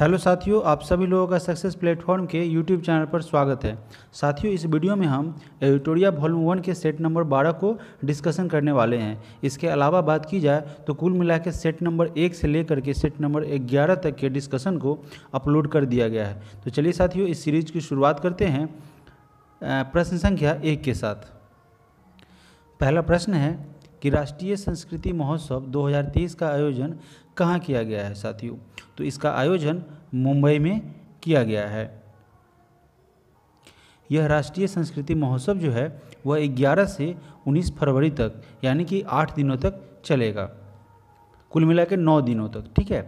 Hello साथियों, आप सभी लोगों का सक्सेस प्लेटफॉर्म के यूट्यूब चैनल पर स्वागत है। साथियों, इस वीडियो में हम एडिटोरिया वॉल्यूम 1 के सेट नंबर 12 को डिस्कशन करने वाले हैं। इसके अलावा बात की जाए तो कुल मिला के सेट नंबर 1 से लेकर के सेट नंबर 11 तक के डिस्कशन को अपलोड कर दिया गया है। तो चलिए साथियों, इस सीरीज की शुरुआत करते हैं प्रश्न संख्या 1 के साथ। पहला प्रश्न है कि राष्ट्रीय संस्कृति महोत्सव 2023 का आयोजन कहाँ किया गया है साथियों? तो इसका आयोजन मुंबई में किया गया है। यह राष्ट्रीय संस्कृति महोत्सव जो है वह 11 से 19 फरवरी तक यानी कि 8 दिनों तक चलेगा, कुल मिला के 9 दिनों तक। ठीक है।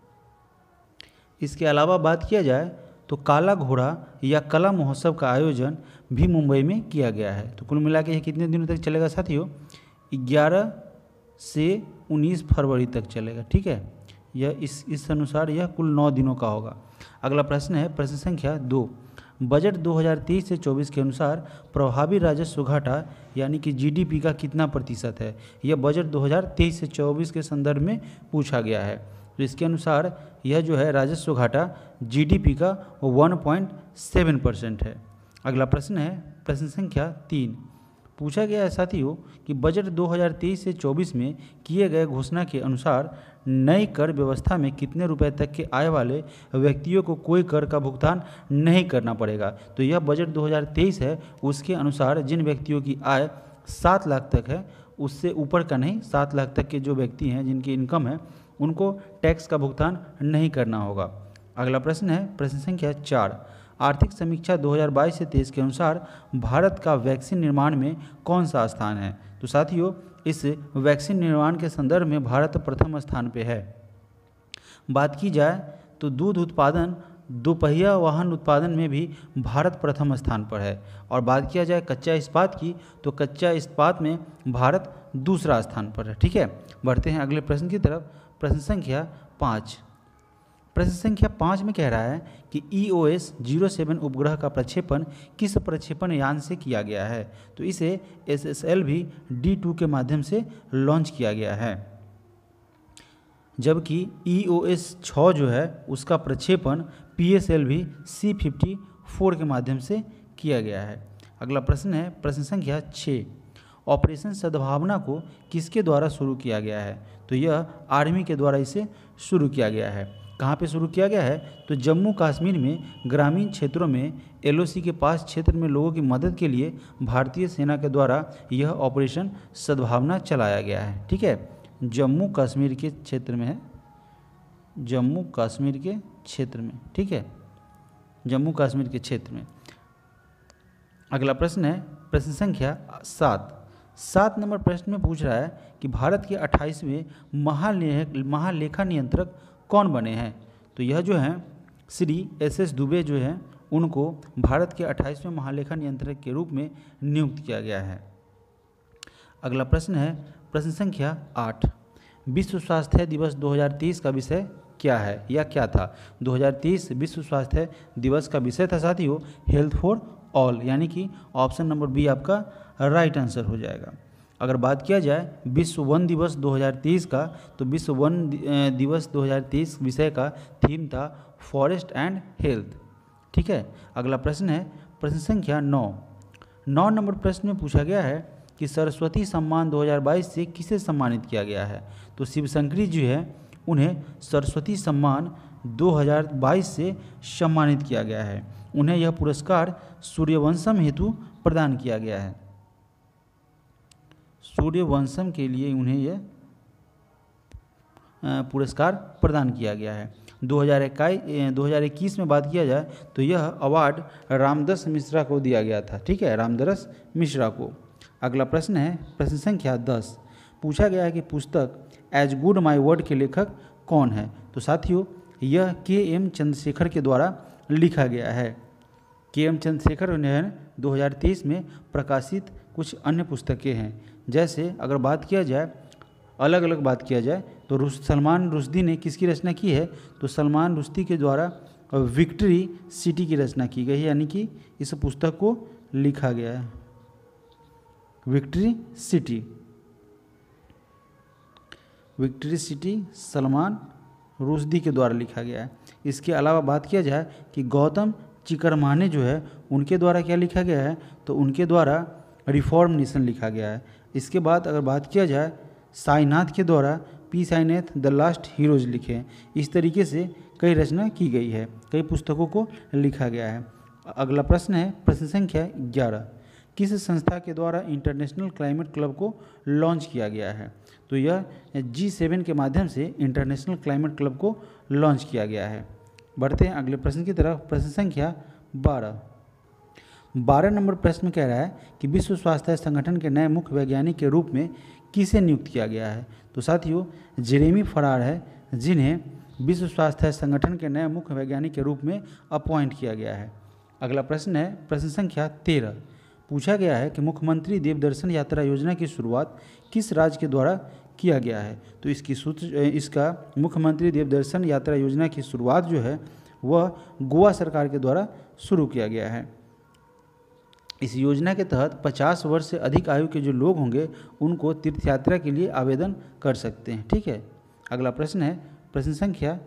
इसके अलावा बात किया जाए तो काला घोड़ा या कला महोत्सव का आयोजन भी मुंबई में किया गया है। तो कुल मिला के यह कितने दिनों तक चलेगा साथियों? 11 से 19 फरवरी तक चलेगा। ठीक है। यह इस अनुसार यह कुल 9 दिनों का होगा। अगला प्रश्न है प्रश्न संख्या 2। बजट 2023 से 24 के अनुसार प्रभावी राजस्व घाटा यानी कि जीडीपी का कितना प्रतिशत है? यह बजट 2023 से 24 के संदर्भ में पूछा गया है। तो इसके अनुसार यह जो है राजस्व घाटा जीडीपी का 1.7% है। अगला प्रश्न है प्रश्न संख्या 3। पूछा गया है साथियों कि बजट 2023 से 24 में किए गए घोषणा के अनुसार नई कर व्यवस्था में कितने रुपए तक के आय वाले व्यक्तियों को कोई कर का भुगतान नहीं करना पड़ेगा? तो यह बजट 2023 है, उसके अनुसार जिन व्यक्तियों की आय 7 लाख तक है, उससे ऊपर का नहीं, 7 लाख तक के जो व्यक्ति हैं जिनकी इनकम है उनको टैक्स का भुगतान नहीं करना होगा। अगला प्रश्न है प्रश्न संख्या 4। आर्थिक समीक्षा 2022 से 23 के अनुसार भारत का वैक्सीन निर्माण में कौन सा स्थान है? तो साथियों, इस वैक्सीन निर्माण के संदर्भ में भारत प्रथम स्थान पे है। बात की जाए तो दूध उत्पादन, दोपहिया वाहन उत्पादन में भी भारत प्रथम स्थान पर है। और बात किया जाए कच्चा इस्पात की तो कच्चा इस्पात में भारत दूसरा स्थान पर है। ठीक है। बढ़ते हैं अगले प्रश्न की तरफ। प्रश्न संख्या 5। प्रश्न संख्या 5 में कह रहा है कि EOS 07 उपग्रह का प्रक्षेपण किस प्रक्षेपण यान से किया गया है? तो इसे SSLV D2 के माध्यम से लॉन्च किया गया है, जबकि EOS 6 जो है उसका प्रक्षेपण PSLV C54 के माध्यम से किया गया है। अगला प्रश्न है प्रश्न संख्या 6। ऑपरेशन सद्भावना को किसके द्वारा शुरू किया गया है? तो यह आर्मी के द्वारा इसे शुरू किया गया है। कहाँ पे शुरू किया गया है? तो जम्मू कश्मीर में ग्रामीण क्षेत्रों में LOC के पास क्षेत्र में लोगों की मदद के लिए भारतीय सेना के द्वारा यह ऑपरेशन सद्भावना चलाया गया है। ठीक है। जम्मू कश्मीर के क्षेत्र में है, जम्मू कश्मीर के क्षेत्र में। ठीक है, जम्मू कश्मीर के क्षेत्र में। अगला प्रश्न है प्रश्न संख्या 7। 7 नंबर प्रश्न में पूछ रहा है कि भारत के 28वें महालेखा नियंत्रक कौन बने हैं? तो यह जो हैं श्री SS दुबे जो हैं उनको भारत के 28वें महालेखा नियंत्रक के रूप में नियुक्त किया गया है। अगला प्रश्न है प्रश्न संख्या 8। विश्व स्वास्थ्य दिवस 2023 का विषय क्या है या क्या था? 2023 विश्व स्वास्थ्य दिवस का विषय था साथियों हेल्थ फॉर ऑल, यानी कि ऑप्शन नंबर बी आपका राइट आंसर हो जाएगा। अगर बात किया जाए विश्व वन दिवस 2023 का, तो विश्व वन दिवस 2023 विषय का थीम था फॉरेस्ट एंड हेल्थ। ठीक है। अगला प्रश्न है प्रश्न संख्या 9। 9 नंबर प्रश्न में पूछा गया है कि सरस्वती सम्मान 2022 से किसे सम्मानित किया गया है? तो शिवशंकरी जी है, उन्हें सरस्वती सम्मान 2022 से सम्मानित किया गया है। उन्हें यह पुरस्कार सूर्यवंशम हेतु प्रदान किया गया है। सूर्यवंशम के लिए उन्हें यह पुरस्कार प्रदान किया गया है। 2021 में बात किया जाए तो यह अवार्ड रामदास मिश्रा को दिया गया था। ठीक है, रामदास मिश्रा को। अगला प्रश्न है प्रश्न संख्या 10। पूछा गया है कि पुस्तक एज गुड माई वर्ड के लेखक कौन है? तो साथियों यह KM चंद्रशेखर के द्वारा लिखा गया है। KM चंद्रशेखर ने 2023 में प्रकाशित कुछ अन्य पुस्तकें हैं, जैसे अगर बात किया जाए अलग अलग बात किया जाए तो सलमान रुश्दी ने किसकी रचना की है? तो सलमान रुश्दी के द्वारा विक्ट्री सिटी की रचना की गई है, यानी कि इस पुस्तक को लिखा गया है victory city. Victory city Salman Rushdie के द्वारा लिखा गया है। इसके अलावा बात किया जाए कि गौतम चिकरमाने जो है उनके द्वारा क्या लिखा गया है, तो उनके द्वारा रिफॉर्म नेशन लिखा गया है। इसके बाद अगर बात किया जाए साईनाथ के द्वारा P Sainath the last heroes लिखे हैं। इस तरीके से कई रचना की गई है, कई पुस्तकों को लिखा गया है। अगला प्रश्न है प्रश्न संख्या 11, किस संस्था के द्वारा इंटरनेशनल क्लाइमेट क्लब को लॉन्च किया गया है, तो यह G7 के माध्यम से इंटरनेशनल क्लाइमेट क्लब को लॉन्च किया गया है। बढ़ते हैं अगले प्रश्न की तरफ। प्रश्न संख्या 12 नंबर प्रश्न कह रहा है कि विश्व स्वास्थ्य संगठन के नए मुख्य वैज्ञानिक के रूप में किसे नियुक्त किया गया है, तो साथियों जेरेमी फरार है, जिन्हें विश्व स्वास्थ्य संगठन के नए मुख्य वैज्ञानिक के रूप में अपॉइंट किया गया है। अगला प्रश्न है प्रश्न संख्या 13, पूछा गया है कि मुख्यमंत्री देवदर्शन यात्रा योजना की शुरुआत किस राज्य के द्वारा किया गया है, तो इसका मुख्यमंत्री देवदर्शन यात्रा योजना की शुरुआत जो है वह गोवा सरकार के द्वारा शुरू किया गया है। इस योजना के तहत 50 वर्ष से अधिक आयु के जो लोग होंगे उनको तीर्थ यात्रा के लिए आवेदन कर सकते हैं। ठीक है, अगला प्रश्न है प्रश्न संख्या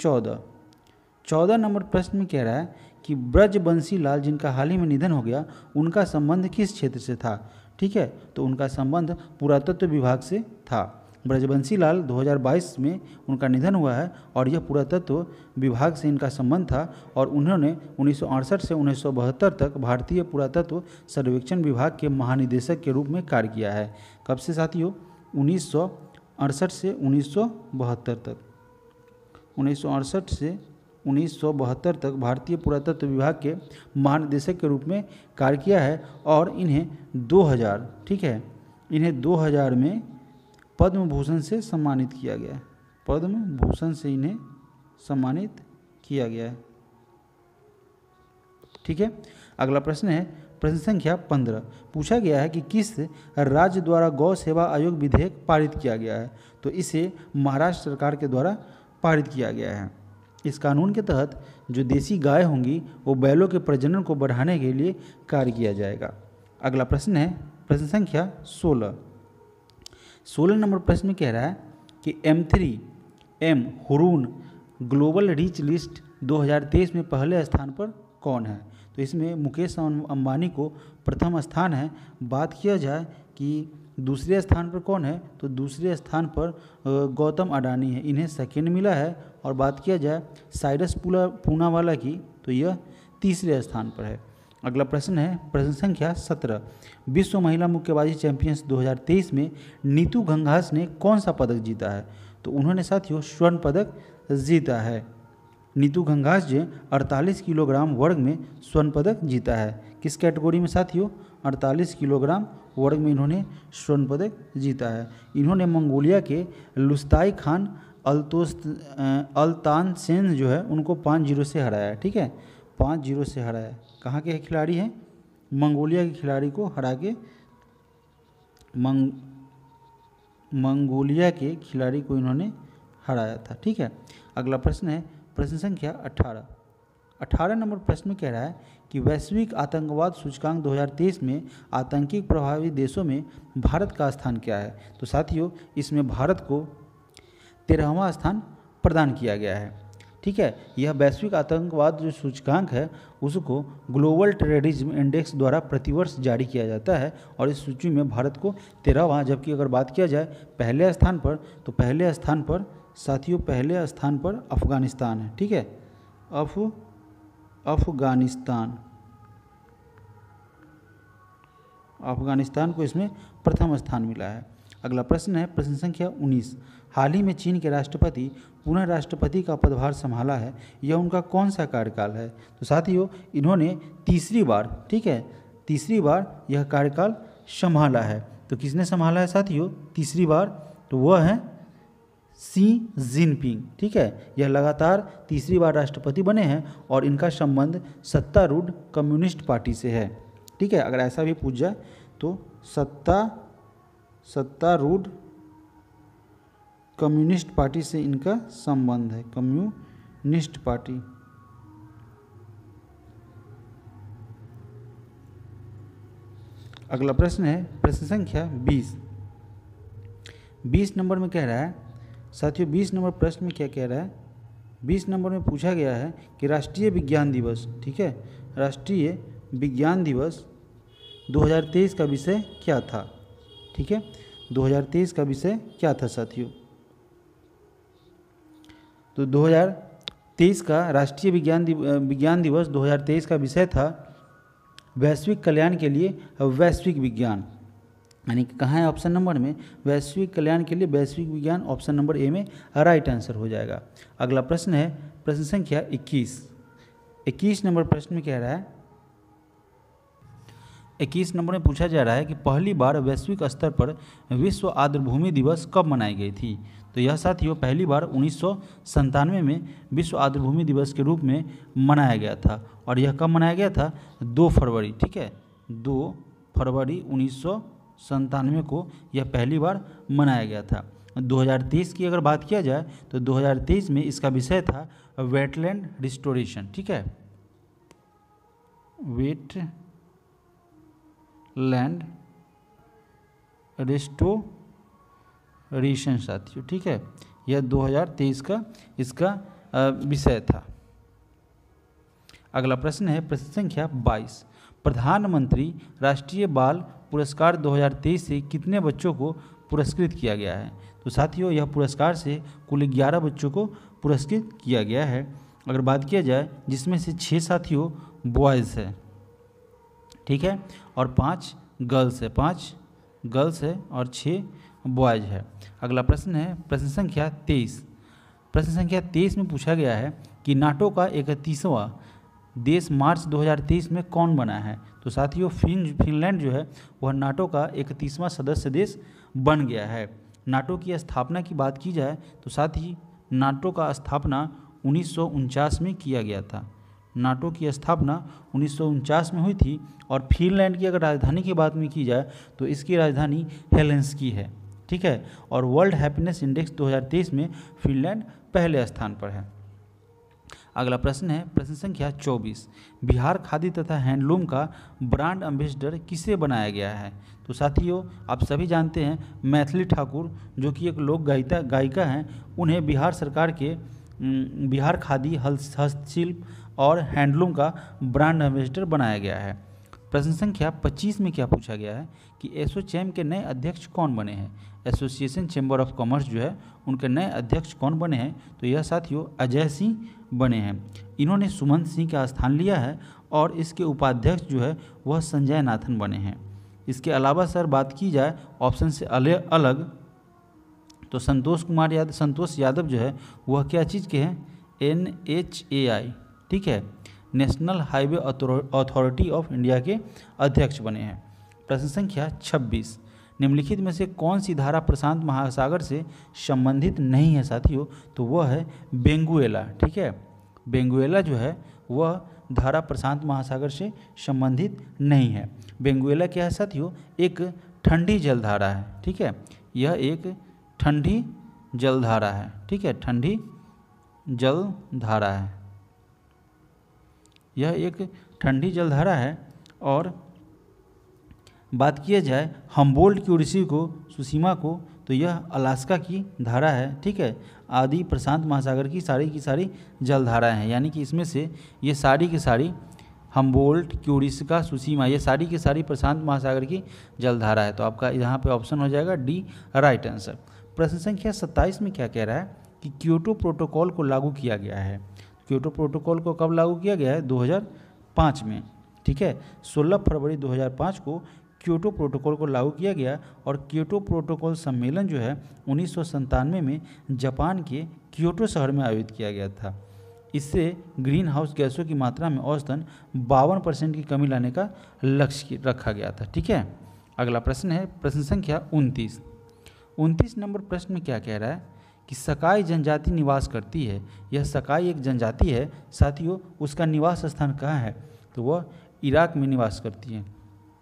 14 नंबर प्रश्न में कह रहा है कि ब्रजबंशी लाल जिनका हाल ही में निधन हो गया उनका संबंध किस क्षेत्र से था। ठीक है, तो उनका संबंध पुरातत्व विभाग से था। ब्रजबंशी लाल 2022 में उनका निधन हुआ है और यह पुरातत्व विभाग से इनका संबंध था और उन्होंने 1968 से 1972 तक भारतीय पुरातत्व सर्वेक्षण विभाग के महानिदेशक के रूप में कार्य किया है। कब से साथियों, 1968 से 1972 तक, 1968 से 1972 तक भारतीय पुरातत्व विभाग के महानिदेशक के रूप में कार्य किया है और इन्हें 2000, ठीक है, इन्हें 2000 में पद्म भूषण से सम्मानित किया गया है। पद्म भूषण से इन्हें सम्मानित किया गया है। ठीक है, अगला प्रश्न है प्रश्न संख्या 15, पूछा गया है कि किस राज्य द्वारा गौ सेवा आयोग विधेयक पारित किया गया है, तो इसे महाराष्ट्र सरकार के द्वारा पारित किया गया है। इस कानून के तहत जो देसी गाय होंगी वो बैलों के प्रजनन को बढ़ाने के लिए कार्य किया जाएगा। अगला प्रश्न है प्रश्न संख्या 16 नंबर प्रश्न में कह रहा है कि M3M Hurun global reach list 2023 में पहले स्थान पर कौन है, तो इसमें मुकेश अंबानी को प्रथम स्थान है। बात किया जाए कि दूसरे स्थान पर कौन है, तो दूसरे स्थान पर गौतम अडानी है, इन्हें सेकेंड मिला है। और बात किया जाए साइरस पूनावाला की, तो यह तीसरे स्थान पर है। अगला प्रश्न है प्रश्न संख्या 17, विश्व महिला मुक्केबाजी चैंपियंस 2023 में नीतू घंघास ने कौन सा पदक जीता है, तो उन्होंने साथियों स्वर्ण पदक जीता है। नीतू घंघास जी 48 किलोग्राम वर्ग में स्वर्ण पदक जीता है। किस कैटेगरी में साथियों, 48 किलोग्राम वर्ग में इन्होंने स्वर्ण पदक जीता है। इन्होंने मंगोलिया के लुस्ताई खान अल्तान सेन जो है उनको 5-0 से हराया है। ठीक है, 5-0 से हराया। कहाँ के खिलाड़ी हैं, मंगोलिया के खिलाड़ी को हरा के मंगोलिया के खिलाड़ी को इन्होंने हराया था। ठीक है, अगला प्रश्न है प्रश्न संख्या 18 नंबर प्रश्न में कह रहा है कि वैश्विक आतंकवाद सूचकांक 2023 में आतंकी प्रभावित देशों में भारत का स्थान क्या है, तो साथियों इसमें भारत को 13वां स्थान प्रदान किया गया है। ठीक है, यह वैश्विक आतंकवाद जो सूचकांक है उसको ग्लोबल टेररिज्म इंडेक्स द्वारा प्रतिवर्ष जारी किया जाता है और इस सूची में भारत को 13वां, जबकि अगर बात किया जाए पहले स्थान पर, तो पहले स्थान पर साथियों पहले स्थान पर अफगानिस्तान है। ठीक है, अफगानिस्तान को इसमें प्रथम स्थान मिला है। अगला प्रश्न है प्रश्न संख्या 19, हाल ही में चीन के राष्ट्रपति पुनः राष्ट्रपति का पदभार संभाला है, यह उनका कौन सा कार्यकाल है, तो साथियों इन्होंने तीसरी बार, ठीक है, तीसरी बार यह कार्यकाल संभाला है। तो किसने संभाला है साथियों तीसरी बार, तो वह है शी जिनपिंग। ठीक है, यह लगातार तीसरी बार राष्ट्रपति बने हैं और इनका संबंध सत्तारूढ़ कम्युनिस्ट पार्टी से है। ठीक है, अगर ऐसा भी पूछ जाए तो सत्तारूढ़ कम्युनिस्ट पार्टी से इनका संबंध है, कम्युनिस्ट पार्टी। अगला प्रश्न है प्रश्न संख्या 20 नंबर में कह रहा है साथियों, 20 नंबर प्रश्न में क्या कह रहा है 20 नंबर में पूछा गया है कि राष्ट्रीय विज्ञान दिवस, ठीक है, राष्ट्रीय विज्ञान दिवस 2023 का विषय क्या था, ठीक है, 2023 का विषय क्या था साथियों। तो 2023 का राष्ट्रीय विज्ञान दिवस 2023 का विषय था वैश्विक कल्याण के लिए वैश्विक विज्ञान, यानी कि कहाँ है ऑप्शन नंबर में, वैश्विक कल्याण के लिए वैश्विक विज्ञान, ऑप्शन नंबर ए में राइट आंसर हो जाएगा। अगला प्रश्न है प्रश्न संख्या 21 नंबर प्रश्न में कह रहा है, 21 नंबर में पूछा जा रहा है कि पहली बार वैश्विक स्तर पर विश्व आर्द्रभूमि दिवस कब मनाई गई थी। तो यह साथियों पहली बार 1997 में विश्व आर्द्रभूमि दिवस के रूप में मनाया गया था, और यह कब मनाया गया था, 2 फरवरी, ठीक है, 2 फरवरी 1997 को यह पहली बार मनाया गया था। 2023 की अगर बात किया जाए तो 2023 में इसका विषय था वेटलैंड रिस्टोरेशन, ठीक है, वेटलैंड रिस्टोरेशन साथियों, ठीक है, यह 2023 का इसका विषय था। अगला प्रश्न है प्रश्न संख्या 22, प्रधानमंत्री राष्ट्रीय बाल पुरस्कार 2023 से कितने बच्चों को पुरस्कृत किया गया है। तो साथियों यह पुरस्कार से कुल 11 बच्चों को पुरस्कृत किया गया है। अगर बात किया जाए जिसमें से 6 साथियों बॉयज़ है, ठीक है, और 5 गर्ल्स है, 5 गर्ल्स है और 6 बॉयज है। अगला प्रश्न है प्रश्न संख्या 23। प्रश्न संख्या 23 में पूछा गया है कि नाटो का 31वां देश मार्च 2023 में कौन बना है। तो साथियों फिनलैंड जो है वह नाटो का 31वां सदस्य देश बन गया है। नाटो की स्थापना की बात की जाए तो साथ ही नाटो का स्थापना 1949 में किया गया था। नाटो की स्थापना 1949 में हुई थी, और फिनलैंड की अगर राजधानी की बात में की जाए तो इसकी राजधानी हेलेंस्की है, ठीक है, और वर्ल्ड हैप्पीनेस इंडेक्स 2023 में फिनलैंड पहले स्थान पर है। अगला प्रश्न है प्रश्न संख्या 24, बिहार खादी तथा हैंडलूम का ब्रांड एम्बेसडर किसे बनाया गया है। तो साथियों आप सभी जानते हैं मैथिली ठाकुर जो कि एक लोक गायिका हैं, उन्हें बिहार सरकार के बिहार खादी हस्तशिल्प और हैंडलूम का ब्रांड एम्बेसडर बनाया गया है। प्रश्न संख्या 25 में क्या पूछा गया है कि एसोचैम के नए अध्यक्ष कौन बने हैं। एसोसिएशन चैम्बर ऑफ कॉमर्स जो है उनके नए अध्यक्ष कौन बने हैं। तो यह साथियों अजय सिंह बने हैं। इन्होंने सुमंत सिंह का स्थान लिया है, और इसके उपाध्यक्ष जो है वह संजय नाथन बने हैं। इसके अलावा सर बात की जाए ऑप्शन से अलग तो संतोष यादव जो है वह क्या चीज़ के हैं, NHAI, ठीक है, national highway authority of India के अध्यक्ष बने हैं। प्रश्न संख्या 26, निम्नलिखित में से कौन सी धारा प्रशांत महासागर से संबंधित नहीं है साथियों। तो वह है बेंगुएला, ठीक है, बेंगुएला जो है वह धारा प्रशांत महासागर से संबंधित नहीं है। बेंगुएला क्या है साथियों, एक ठंडी जलधारा है, ठीक है, यह एक ठंडी जलधारा है, ठीक है, ठंडी जलधारा है, यह एक ठंडी जलधारा है। और बात किया जाए हम्बोल्ट की ओडिसी को सुसीमा को, तो यह अलास्का की धारा है, ठीक है, आदि प्रशांत महासागर की सारी जलधाराएं हैं, यानी कि इसमें से ये सारी की सारी हम्बोल्ट, क्यूरिस्का, सुसीमा, ये सारी की सारी प्रशांत महासागर की जलधारा है। तो आपका यहाँ पे ऑप्शन हो जाएगा डी राइट आंसर। प्रश्न संख्या 27 में क्या कह रहा है कि क्योटो प्रोटोकॉल को लागू किया गया है। क्योटो प्रोटोकॉल को कब लागू किया गया है, 2005 में, ठीक है, 16 फरवरी 2005 को क्योटो प्रोटोकॉल को लागू किया गया। और क्योटो प्रोटोकॉल सम्मेलन जो है 1997 में जापान के क्योटो शहर में आयोजित किया गया था। इससे ग्रीन हाउस गैसों की मात्रा में औसतन 52% की कमी लाने का लक्ष्य रखा गया था, ठीक है। अगला प्रश्न है प्रश्न संख्या 29 नंबर प्रश्न में क्या कह रहा है कि सकाई जनजाति निवास करती है। यह सकाई एक जनजाति है साथियों, उसका निवास स्थान कहाँ है, तो वह इराक में निवास करती है।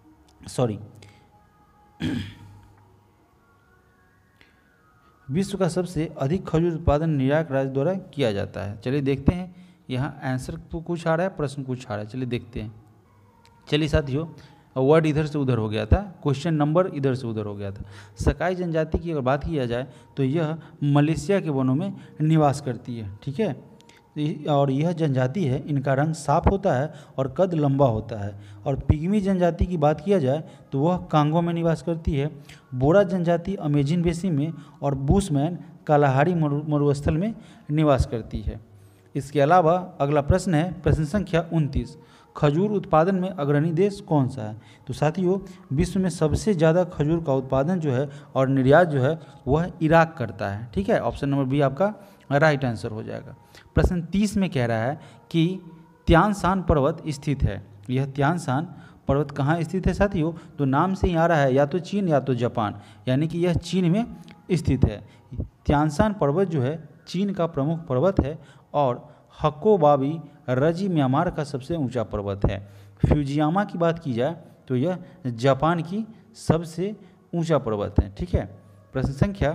विश्व का सबसे अधिक खजूर उत्पादन इराक राज्य द्वारा किया जाता है। चलिए देखते हैं, यहाँ आंसर कुछ आ रहा है, प्रश्न कुछ आ रहा है, चलिए देखते हैं। चलिए साथियों, वर्ड इधर से उधर हो गया था, क्वेश्चन नंबर इधर से उधर हो गया था। सकाई जनजाति की अगर बात किया जाए तो यह मलेशिया के वनों में निवास करती है, ठीक है। और यह जनजाति है, इनका रंग साफ होता है और कद लंबा होता है। और पिग्मी जनजाति की बात किया जाए तो वह कांगो में निवास करती है। बोरा जनजाति अमेजिन बेसिन में और बुशमैन कालाहारी मरुस्थल में निवास करती है। इसके अलावा अगला प्रश्न है प्रश्न संख्या 29, खजूर उत्पादन में अग्रणी देश कौन सा है? तो साथियों, विश्व में सबसे ज़्यादा खजूर का उत्पादन जो है और निर्यात जो है वह इराक करता है। ठीक है, ऑप्शन नंबर बी आपका राइट आंसर हो जाएगा। प्रश्न 30 में कह रहा है कि त्यान शान पर्वत स्थित है। यह त्यान शान पर्वत कहाँ स्थित है साथियों? तो नाम से ही आ रहा है या तो चीन या तो जापान, यानी कि यह चीन में स्थित है। त्यान शान पर्वत जो है चीन का प्रमुख पर्वत है और हकोबाबी रजी म्यांमार का सबसे ऊंचा पर्वत है। फ्यूजियामा की बात की जाए तो यह जापान की सबसे ऊंचा पर्वत है। ठीक है, प्रश्न संख्या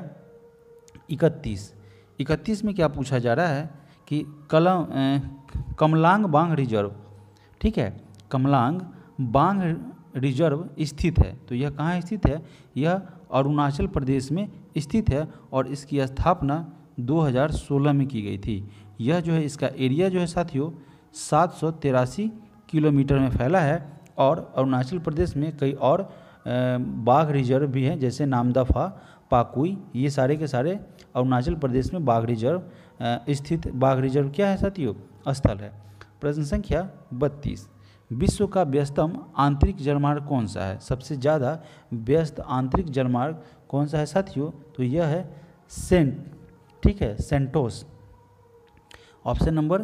31 में क्या पूछा जा रहा है कि कमलांग बांग रिजर्व, ठीक है, कमलांग बांग रिजर्व स्थित है। तो यह कहाँ स्थित है? यह अरुणाचल प्रदेश में स्थित है और इसकी स्थापना 2016 में की गई थी। यह जो है इसका एरिया जो है साथियों 783 किलोमीटर में फैला है और अरुणाचल प्रदेश में कई और बाघ रिजर्व भी हैं, जैसे नामदफा, पाकुई, ये सारे के सारे अरुणाचल प्रदेश में बाघ रिजर्व स्थित बाघ रिजर्व क्या है साथियों? स्थल है। प्रश्न संख्या 32, विश्व का व्यस्तम आंतरिक जलमार्ग कौन सा है? सबसे ज़्यादा व्यस्त आंतरिक जलमार्ग कौन सा है साथियों? तो यह है ठीक है, सेंटोस। ऑप्शन नंबर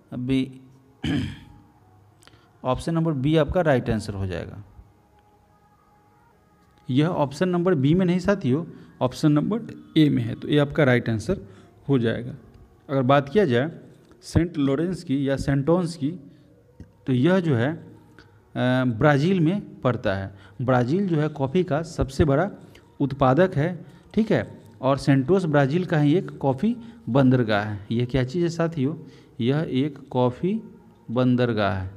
बी आपका राइट आंसर हो जाएगा। यह ऑप्शन नंबर बी में नहीं साथियों, ऑप्शन नंबर ए में है, तो ये आपका राइट आंसर हो जाएगा। अगर बात किया जाए सेंट लॉरेंस की या सेंटोन्स की, तो यह जो है ब्राज़ील में पड़ता है। ब्राज़ील जो है कॉफ़ी का सबसे बड़ा उत्पादक है। ठीक है, और सेंटोस ब्राज़ील का ही एक कॉफ़ी बंदरगाह है। यह क्या चीज़ है साथियों? यह एक कॉफ़ी बंदरगाह है।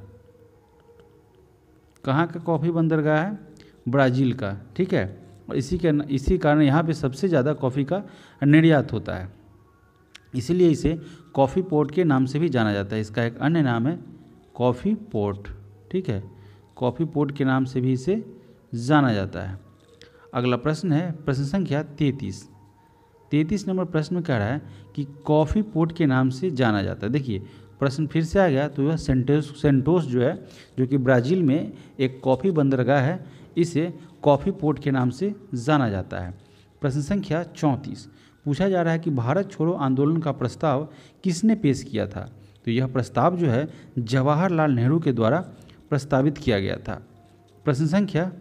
कहाँ का कॉफ़ी बंदरगाह है? ब्राज़ील का। ठीक है, और इसी कारण यहाँ पे सबसे ज़्यादा कॉफ़ी का निर्यात होता है, इसीलिए इसे कॉफ़ी पोर्ट के नाम से भी जाना जाता है। इसका एक अन्य नाम है कॉफ़ी पोर्ट। ठीक है, कॉफ़ी पोर्ट के नाम से भी इसे जाना जाता है। अगला प्रश्न है प्रश्न संख्या 33 नंबर प्रश्न में कह रहा है कि कॉफ़ी पोर्ट के नाम से जाना जाता है। देखिए प्रश्न फिर से आ गया, तो यह सेंटोस जो है, जो कि ब्राज़ील में एक कॉफ़ी बंदरगाह है, इसे कॉफ़ी पोर्ट के नाम से जाना जाता है। प्रश्न संख्या 34 पूछा जा रहा है कि भारत छोड़ो आंदोलन का प्रस्ताव किसने पेश किया था? तो यह प्रस्ताव जो है जवाहरलाल नेहरू के द्वारा प्रस्तावित किया गया था। प्रश्न संख्या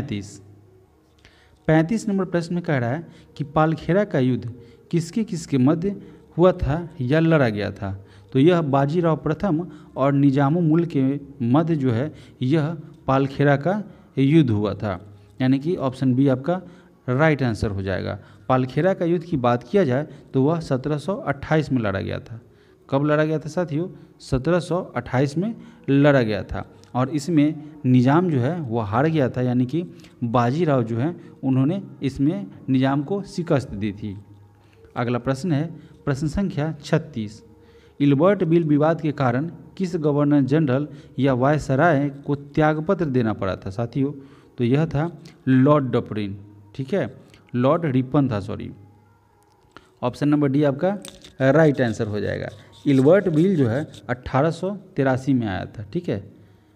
35 नंबर प्रश्न में कह रहा है कि पालखेरा का युद्ध किसके मध्य हुआ था या लड़ा गया था? तो यह बाजीराव प्रथम और निजामुल के मध्य जो है यह पालखेरा का युद्ध हुआ था, यानी कि ऑप्शन बी आपका राइट आंसर हो जाएगा। पालखेरा का युद्ध की बात किया जाए तो वह 1728 में लड़ा गया था। कब लड़ा गया था साथियों? 1728 में लड़ा गया था और इसमें निजाम जो है वह हार गया था, यानी कि बाजीराव जो है उन्होंने इसमें निजाम को शिकस्त दी थी। अगला प्रश्न है प्रश्न संख्या 36, इल्बर्ट बिल विवाद के कारण किस गवर्नर जनरल या वायसराय को त्यागपत्र देना पड़ा था साथियों? तो यह था लॉर्ड डफरिन। ठीक है, लॉर्ड रिपन था, सॉरी। ऑप्शन नंबर डी आपका राइट आंसर हो जाएगा। इल्बर्ट बिल जो है 1883 में आया था। ठीक है,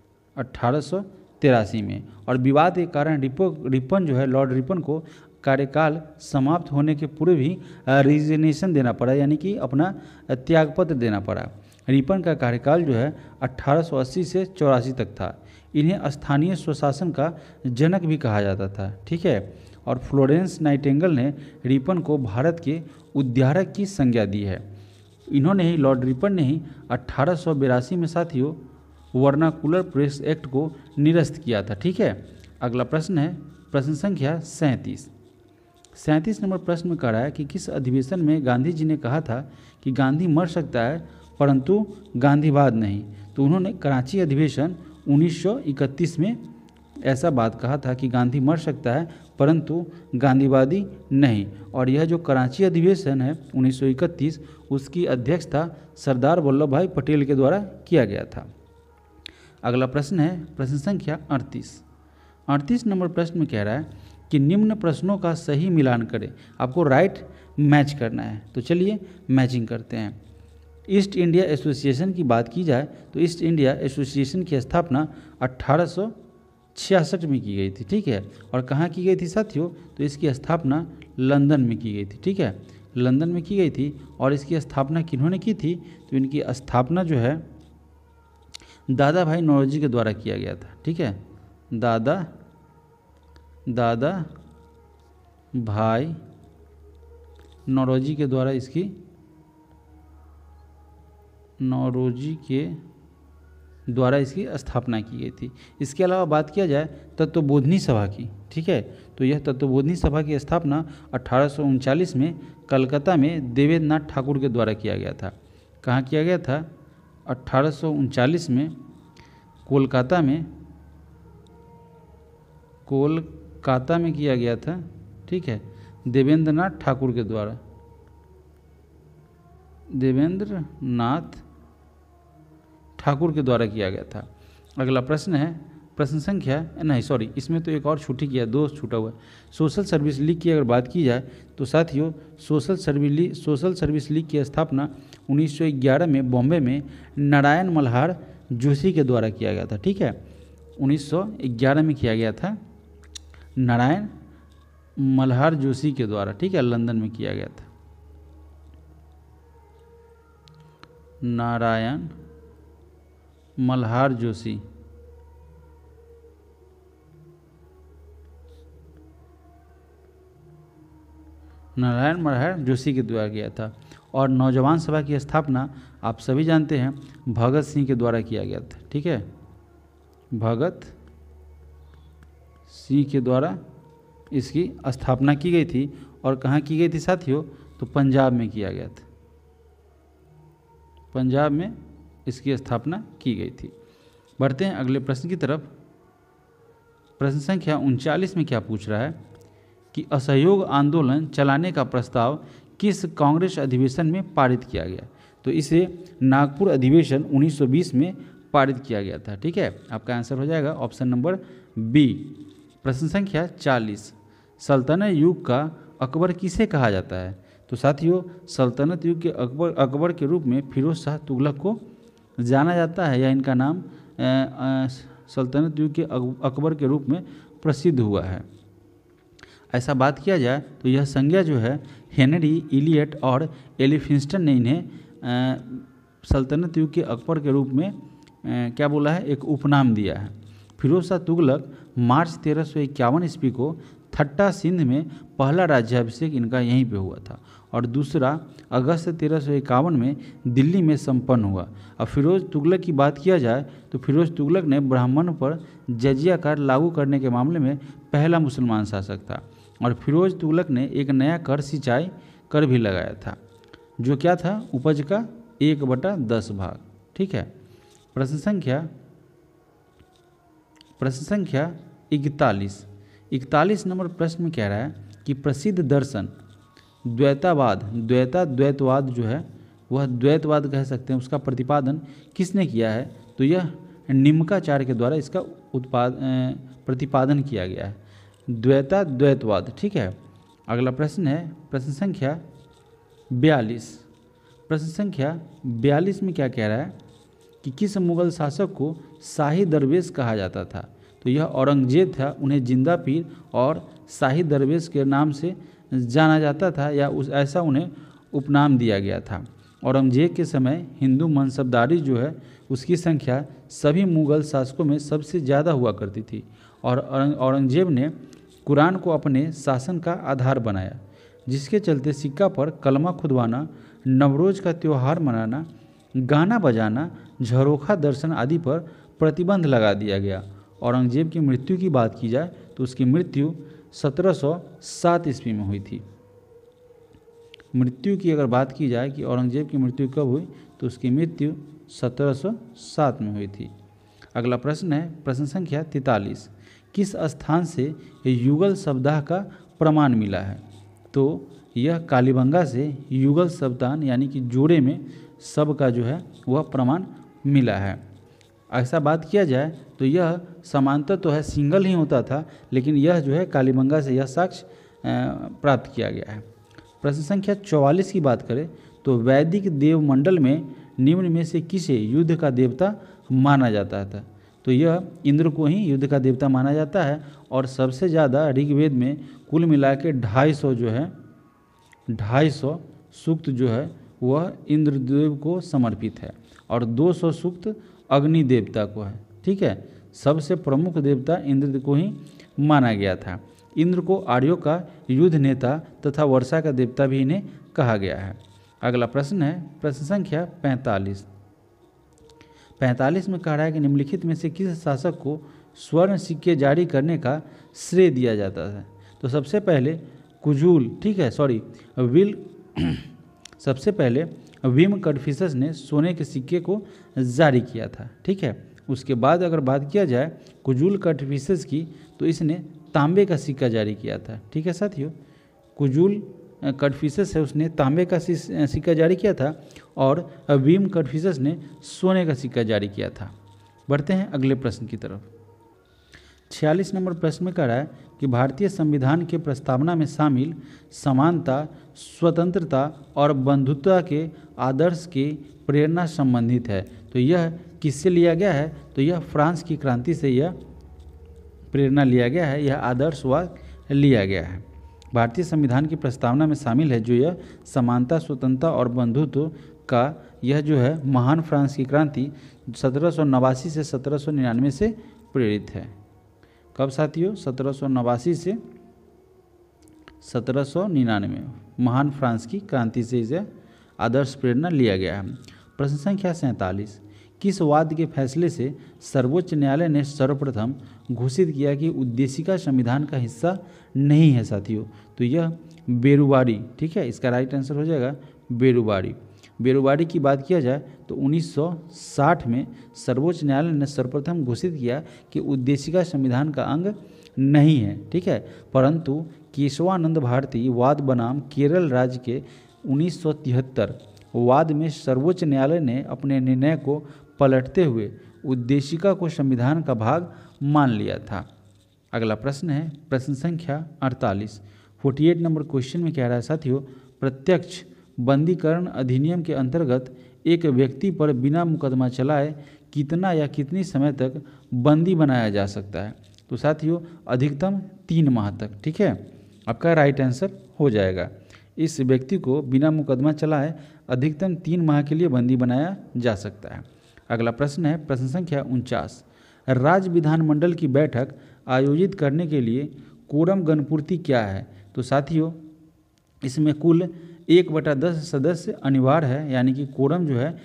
1883 में, और विवाद के कारण रिपन जो है, लॉर्ड रिपन को कार्यकाल समाप्त होने के पूर्व ही रिजिग्नेशन देना पड़ा, यानी कि अपना त्यागपत्र देना पड़ा। रिपन का कार्यकाल जो है 1880 से 84 तक था। इन्हें स्थानीय स्वशासन का जनक भी कहा जाता था। ठीक है, और फ्लोरेंस नाइटिंगेल ने रिपन को भारत के उद्धारक की संज्ञा दी है। इन्होंने ही, लॉर्ड रिपन ने ही 1882 में साथियों वर्नाकुलर प्रेस एक्ट को निरस्त किया था। ठीक है, अगला प्रश्न है प्रश्न संख्या 37 नंबर प्रश्न में कह रहा है कि किस अधिवेशन में गांधी जी ने कहा था कि गांधी मर सकता है परंतु गांधीवाद नहीं? तो उन्होंने कराची अधिवेशन 1931 में ऐसा बात कहा था कि गांधी मर सकता है परंतु गांधीवादी नहीं। और यह जो कराची अधिवेशन है 1931, उसकी अध्यक्षता सरदार वल्लभ भाई पटेल के द्वारा किया गया था। अगला प्रश्न है प्रश्न संख्या 38 नंबर प्रश्न में कह रहा है कि निम्न प्रश्नों का सही मिलान करें। आपको राइट मैच करना है, तो चलिए मैचिंग करते हैं। ईस्ट इंडिया एसोसिएशन की बात की जाए तो ईस्ट इंडिया एसोसिएशन की स्थापना 1866 में की गई थी, ठीक है। और कहाँ की गई थी साथियों? तो इसकी स्थापना लंदन में की गई थी, ठीक है, लंदन में की गई थी। और इसकी स्थापना किन्होंने की थी? तो इनकी स्थापना जो है दादा भाई नौरोजी के द्वारा किया गया था, ठीक है। दादा भाई नौरोजी के द्वारा इसकी स्थापना की गई थी। इसके अलावा बात किया जाए तत्वबोधिनी सभा की, ठीक है, तो यह तत्वबोधिनी सभा की स्थापना 1839 में कलकत्ता में देवेंद्र नाथ ठाकुर के द्वारा किया गया था। कहाँ किया गया था? 1839 में कोलकाता में किया गया था, ठीक है, देवेंद्र नाथ ठाकुर के द्वारा। देवेंद्र नाथ ठाकुर के द्वारा किया गया था। अगला प्रश्न है प्रश्न संख्या नहीं सॉरी इसमें तो एक और छूटी किया, दो छूटा हुआ है। सोशल सर्विस लीग की अगर बात की जाए तो साथियों सोशल सर्विस लीग की स्थापना 1911 में बॉम्बे में नारायण मल्हार जोशी के द्वारा किया गया था, ठीक है, 1911 में किया गया था नारायण मल्हार जोशी के द्वारा, ठीक है, लंदन में किया गया था। नारायण मल्हार जोशी, नारायण मल्हार जोशी के द्वारा किया था। और नौजवान सभा की स्थापना आप सभी जानते हैं भगत सिंह के द्वारा किया गया था, ठीक है, भगत सिंह के द्वारा इसकी स्थापना की गई थी। और कहाँ की गई थी साथियों? तो पंजाब में किया गया था, पंजाब में इसकी स्थापना की गई थी। बढ़ते हैं अगले प्रश्न की तरफ। प्रश्न संख्या 39 में क्या पूछ रहा है कि असहयोग आंदोलन चलाने का प्रस्ताव किस कांग्रेस अधिवेशन में पारित किया गया? तो इसे नागपुर अधिवेशन 1920 में पारित किया गया था, ठीक है। आपका आंसर हो जाएगा ऑप्शन नंबर बी। प्रश्न संख्या 40 सल्तनत युग का अकबर किसे कहा जाता है? तो साथियों सल्तनत युग के अकबर के रूप में फिरोज शाह तुगलक को जाना जाता है, या इनका नाम सल्तनत युग के अकबर के रूप में प्रसिद्ध हुआ है। ऐसा बात किया जाए तो यह संज्ञा जो है हेनरी इलियट और एलिफिंस्टन ने इन्हें सल्तनत युग के अकबर के रूप में क्या बोला है? एक उपनाम दिया है। फिरोज शाह तुगलक मार्च 1351 ईस्वी को थट्टा सिंध में पहला राज्याभिषेक इनका यहीं पे हुआ था और दूसरा अगस्त 1351 में दिल्ली में संपन्न हुआ। अब फिरोज तुगलक की बात किया जाए तो फिरोज तुगलक ने ब्राह्मणों पर जजिया कर लागू करने के मामले में पहला मुसलमान शासक था। और फिरोज तुगलक ने एक नया कर सिंचाई कर भी लगाया था, जो क्या था? उपज का 1/10 भाग, ठीक है। प्रश्न संख्या 41 नंबर प्रश्न में कह रहा है कि प्रसिद्ध दर्शन द्वैतवाद जो है वह द्वैतवाद कह सकते हैं, उसका प्रतिपादन किसने किया है? तो यह निम्काचार्य के द्वारा इसका प्रतिपादन किया गया है, द्वैतवाद, ठीक है। अगला प्रश्न है प्रश्न संख्या 42। प्रश्न संख्या 42 में क्या कह रहा है कि किस मुगल शासक को शाही दरवेश कहा जाता था? तो यह औरंगजेब था, उन्हें जिंदा पीर और शाही दरवेश के नाम से जाना जाता था, या ऐसा उन्हें उपनाम दिया गया था। औरंगजेब के समय हिंदू मनसबदारी जो है उसकी संख्या सभी मुगल शासकों में सबसे ज़्यादा हुआ करती थी। और औरंगजेब ने कुरान को अपने शासन का आधार बनाया, जिसके चलते सिक्का पर कलमा खुदवाना, नवरोज का त्यौहार मनाना, गाना बजाना, झरोखा दर्शन आदि पर प्रतिबंध लगा दिया गया। औरंगजेब की मृत्यु की बात की जाए तो उसकी मृत्यु 1707 ईस्वी में हुई थी। मृत्यु की अगर बात की जाए कि औरंगजेब की मृत्यु कब हुई, तो उसकी मृत्यु 1707 में हुई थी। अगला प्रश्न है प्रश्न संख्या 43 किस स्थान से युगल सप्ताह का प्रमाण मिला है? तो यह कालीबंगा से युगल सप्ताह यानी कि जोड़े में सब का जो है वह प्रमाण मिला है। ऐसा बात किया जाए तो यह समांतर तो है, सिंगल ही होता था, लेकिन यह जो है कालीबंगा से यह साक्ष्य प्राप्त किया गया है। प्रश्न संख्या 44 की बात करें तो वैदिक देवमंडल में निम्न में से किसे युद्ध का देवता माना जाता था? तो यह इंद्र को ही युद्ध का देवता माना जाता है और सबसे ज़्यादा ऋग्वेद में कुल मिला के 250 जो है 250 सूक्त जो है वह इंद्रदेव को समर्पित है और 200 सूक्त अग्नि देवता को है। ठीक है, सबसे प्रमुख देवता इंद्र को ही माना गया था। इंद्र को आर्यों का युद्ध नेता तथा वर्षा का देवता भी इन्हें कहा गया है। अगला प्रश्न है प्रश्न संख्या 45। 45 में कह रहा है कि निम्नलिखित में से किस शासक को स्वर्ण सिक्के जारी करने का श्रेय दिया जाता है? तो सबसे पहले कुजूल, ठीक है, सबसे पहले विम कड़फिसस ने सोने के सिक्के को जारी किया था। ठीक है, उसके बाद अगर बात किया जाए कुजूल कड़फिसस की तो इसने तांबे का सिक्का जारी किया था। ठीक है साथियों, कुजूल कड़फिसस है उसने तांबे का सिक्का जारी किया था और विम कड़फिसस ने सोने का सिक्का जारी किया था। बढ़ते हैं अगले प्रश्न की तरफ। 46 नंबर प्रश्न में कह रहा है कि भारतीय संविधान के प्रस्तावना में शामिल समानता, स्वतंत्रता और बंधुत्व के आदर्श की प्रेरणा संबंधित है। तो यह किससे लिया गया है? तो यह फ्रांस की क्रांति से यह प्रेरणा लिया गया है, यह आदर्श वाक्य लिया गया है। भारतीय संविधान की प्रस्तावना में शामिल है जो यह समानता, स्वतंत्रता और बंधुत्व का यह जो है महान फ्रांस की क्रांति 1789 से 1799 से प्रेरित है। कब साथियों? 1789 से 1799 महान फ्रांस की क्रांति से इसे आदर्श प्रेरणा लिया गया है। प्रश्न संख्या 47। किस वाद के फैसले से सर्वोच्च न्यायालय ने सर्वप्रथम घोषित किया कि उद्देशिका संविधान का हिस्सा नहीं है साथियों? तो यह बेरुवाड़ी। ठीक है, इसका राइट आंसर हो जाएगा बेरुवाड़ी। बेरुवाड़ी की बात किया जाए तो 1960 में सर्वोच्च न्यायालय ने सर्वप्रथम घोषित किया कि उद्देशिका संविधान का अंग नहीं है। ठीक है, परंतु केशवानंद भारती वाद बनाम केरल राज्य के 1973 वाद में सर्वोच्च न्यायालय ने अपने निर्णय को पलटते हुए उद्देशिका को संविधान का भाग मान लिया था। अगला प्रश्न है प्रश्न संख्या 48। 48 नंबर क्वेश्चन में कह रहा है साथियों, प्रत्यक्ष बंदीकरण अधिनियम के अंतर्गत एक व्यक्ति पर बिना मुकदमा चलाए कितना या कितनी समय तक बंदी बनाया जा सकता है? तो साथियों अधिकतम 3 माह तक। ठीक है, आपका राइट आंसर हो जाएगा। इस व्यक्ति को बिना मुकदमा चलाए अधिकतम 3 माह के लिए बंदी बनाया जा सकता है। अगला प्रश्न है प्रश्न संख्या 49। राज्य विधानमंडल की बैठक आयोजित करने के लिए कोरम गणपूर्ति क्या है? तो साथियों इसमें कुल 1/10 सदस्य अनिवार्य है, यानी कि कोरम जो है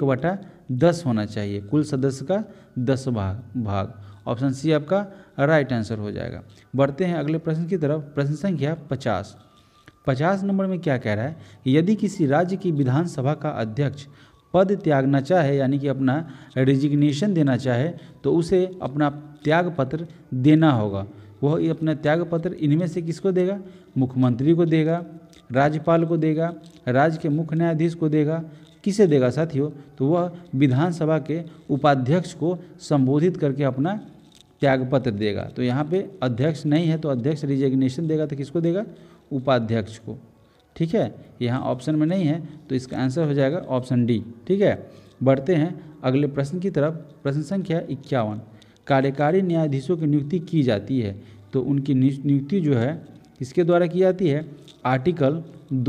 1/10 होना चाहिए, कुल सदस्य का 10 भाग। ऑप्शन सी आपका राइट आंसर हो जाएगा। बढ़ते हैं अगले प्रश्न की तरफ। प्रश्न संख्या 50। 50 नंबर में क्या कह रहा है कि यदि किसी राज्य की विधानसभा का अध्यक्ष पद त्यागना चाहे, यानी कि अपना रेजिग्नेशन देना चाहे, तो उसे अपना त्याग पत्र देना होगा। वह अपना त्याग पत्र इनमें से किसको देगा? मुख्यमंत्री को देगा, राज्यपाल को देगा, राज्य के मुख्य न्यायाधीश को देगा, किसे देगा साथियों? तो वह विधानसभा के उपाध्यक्ष को संबोधित करके अपना त्यागपत्र देगा। तो यहाँ पे अध्यक्ष नहीं है तो अध्यक्ष रिजिग्नेशन देगा, तो किसको देगा? उपाध्यक्ष को। ठीक है, यहाँ ऑप्शन में नहीं है तो इसका आंसर हो जाएगा ऑप्शन डी। ठीक है, बढ़ते हैं अगले प्रश्न की तरफ। प्रश्न संख्या 51। कार्यकारी न्यायाधीशों की नियुक्ति की जाती है, तो उनकी नियुक्ति जो है किसके द्वारा की जाती है? आर्टिकल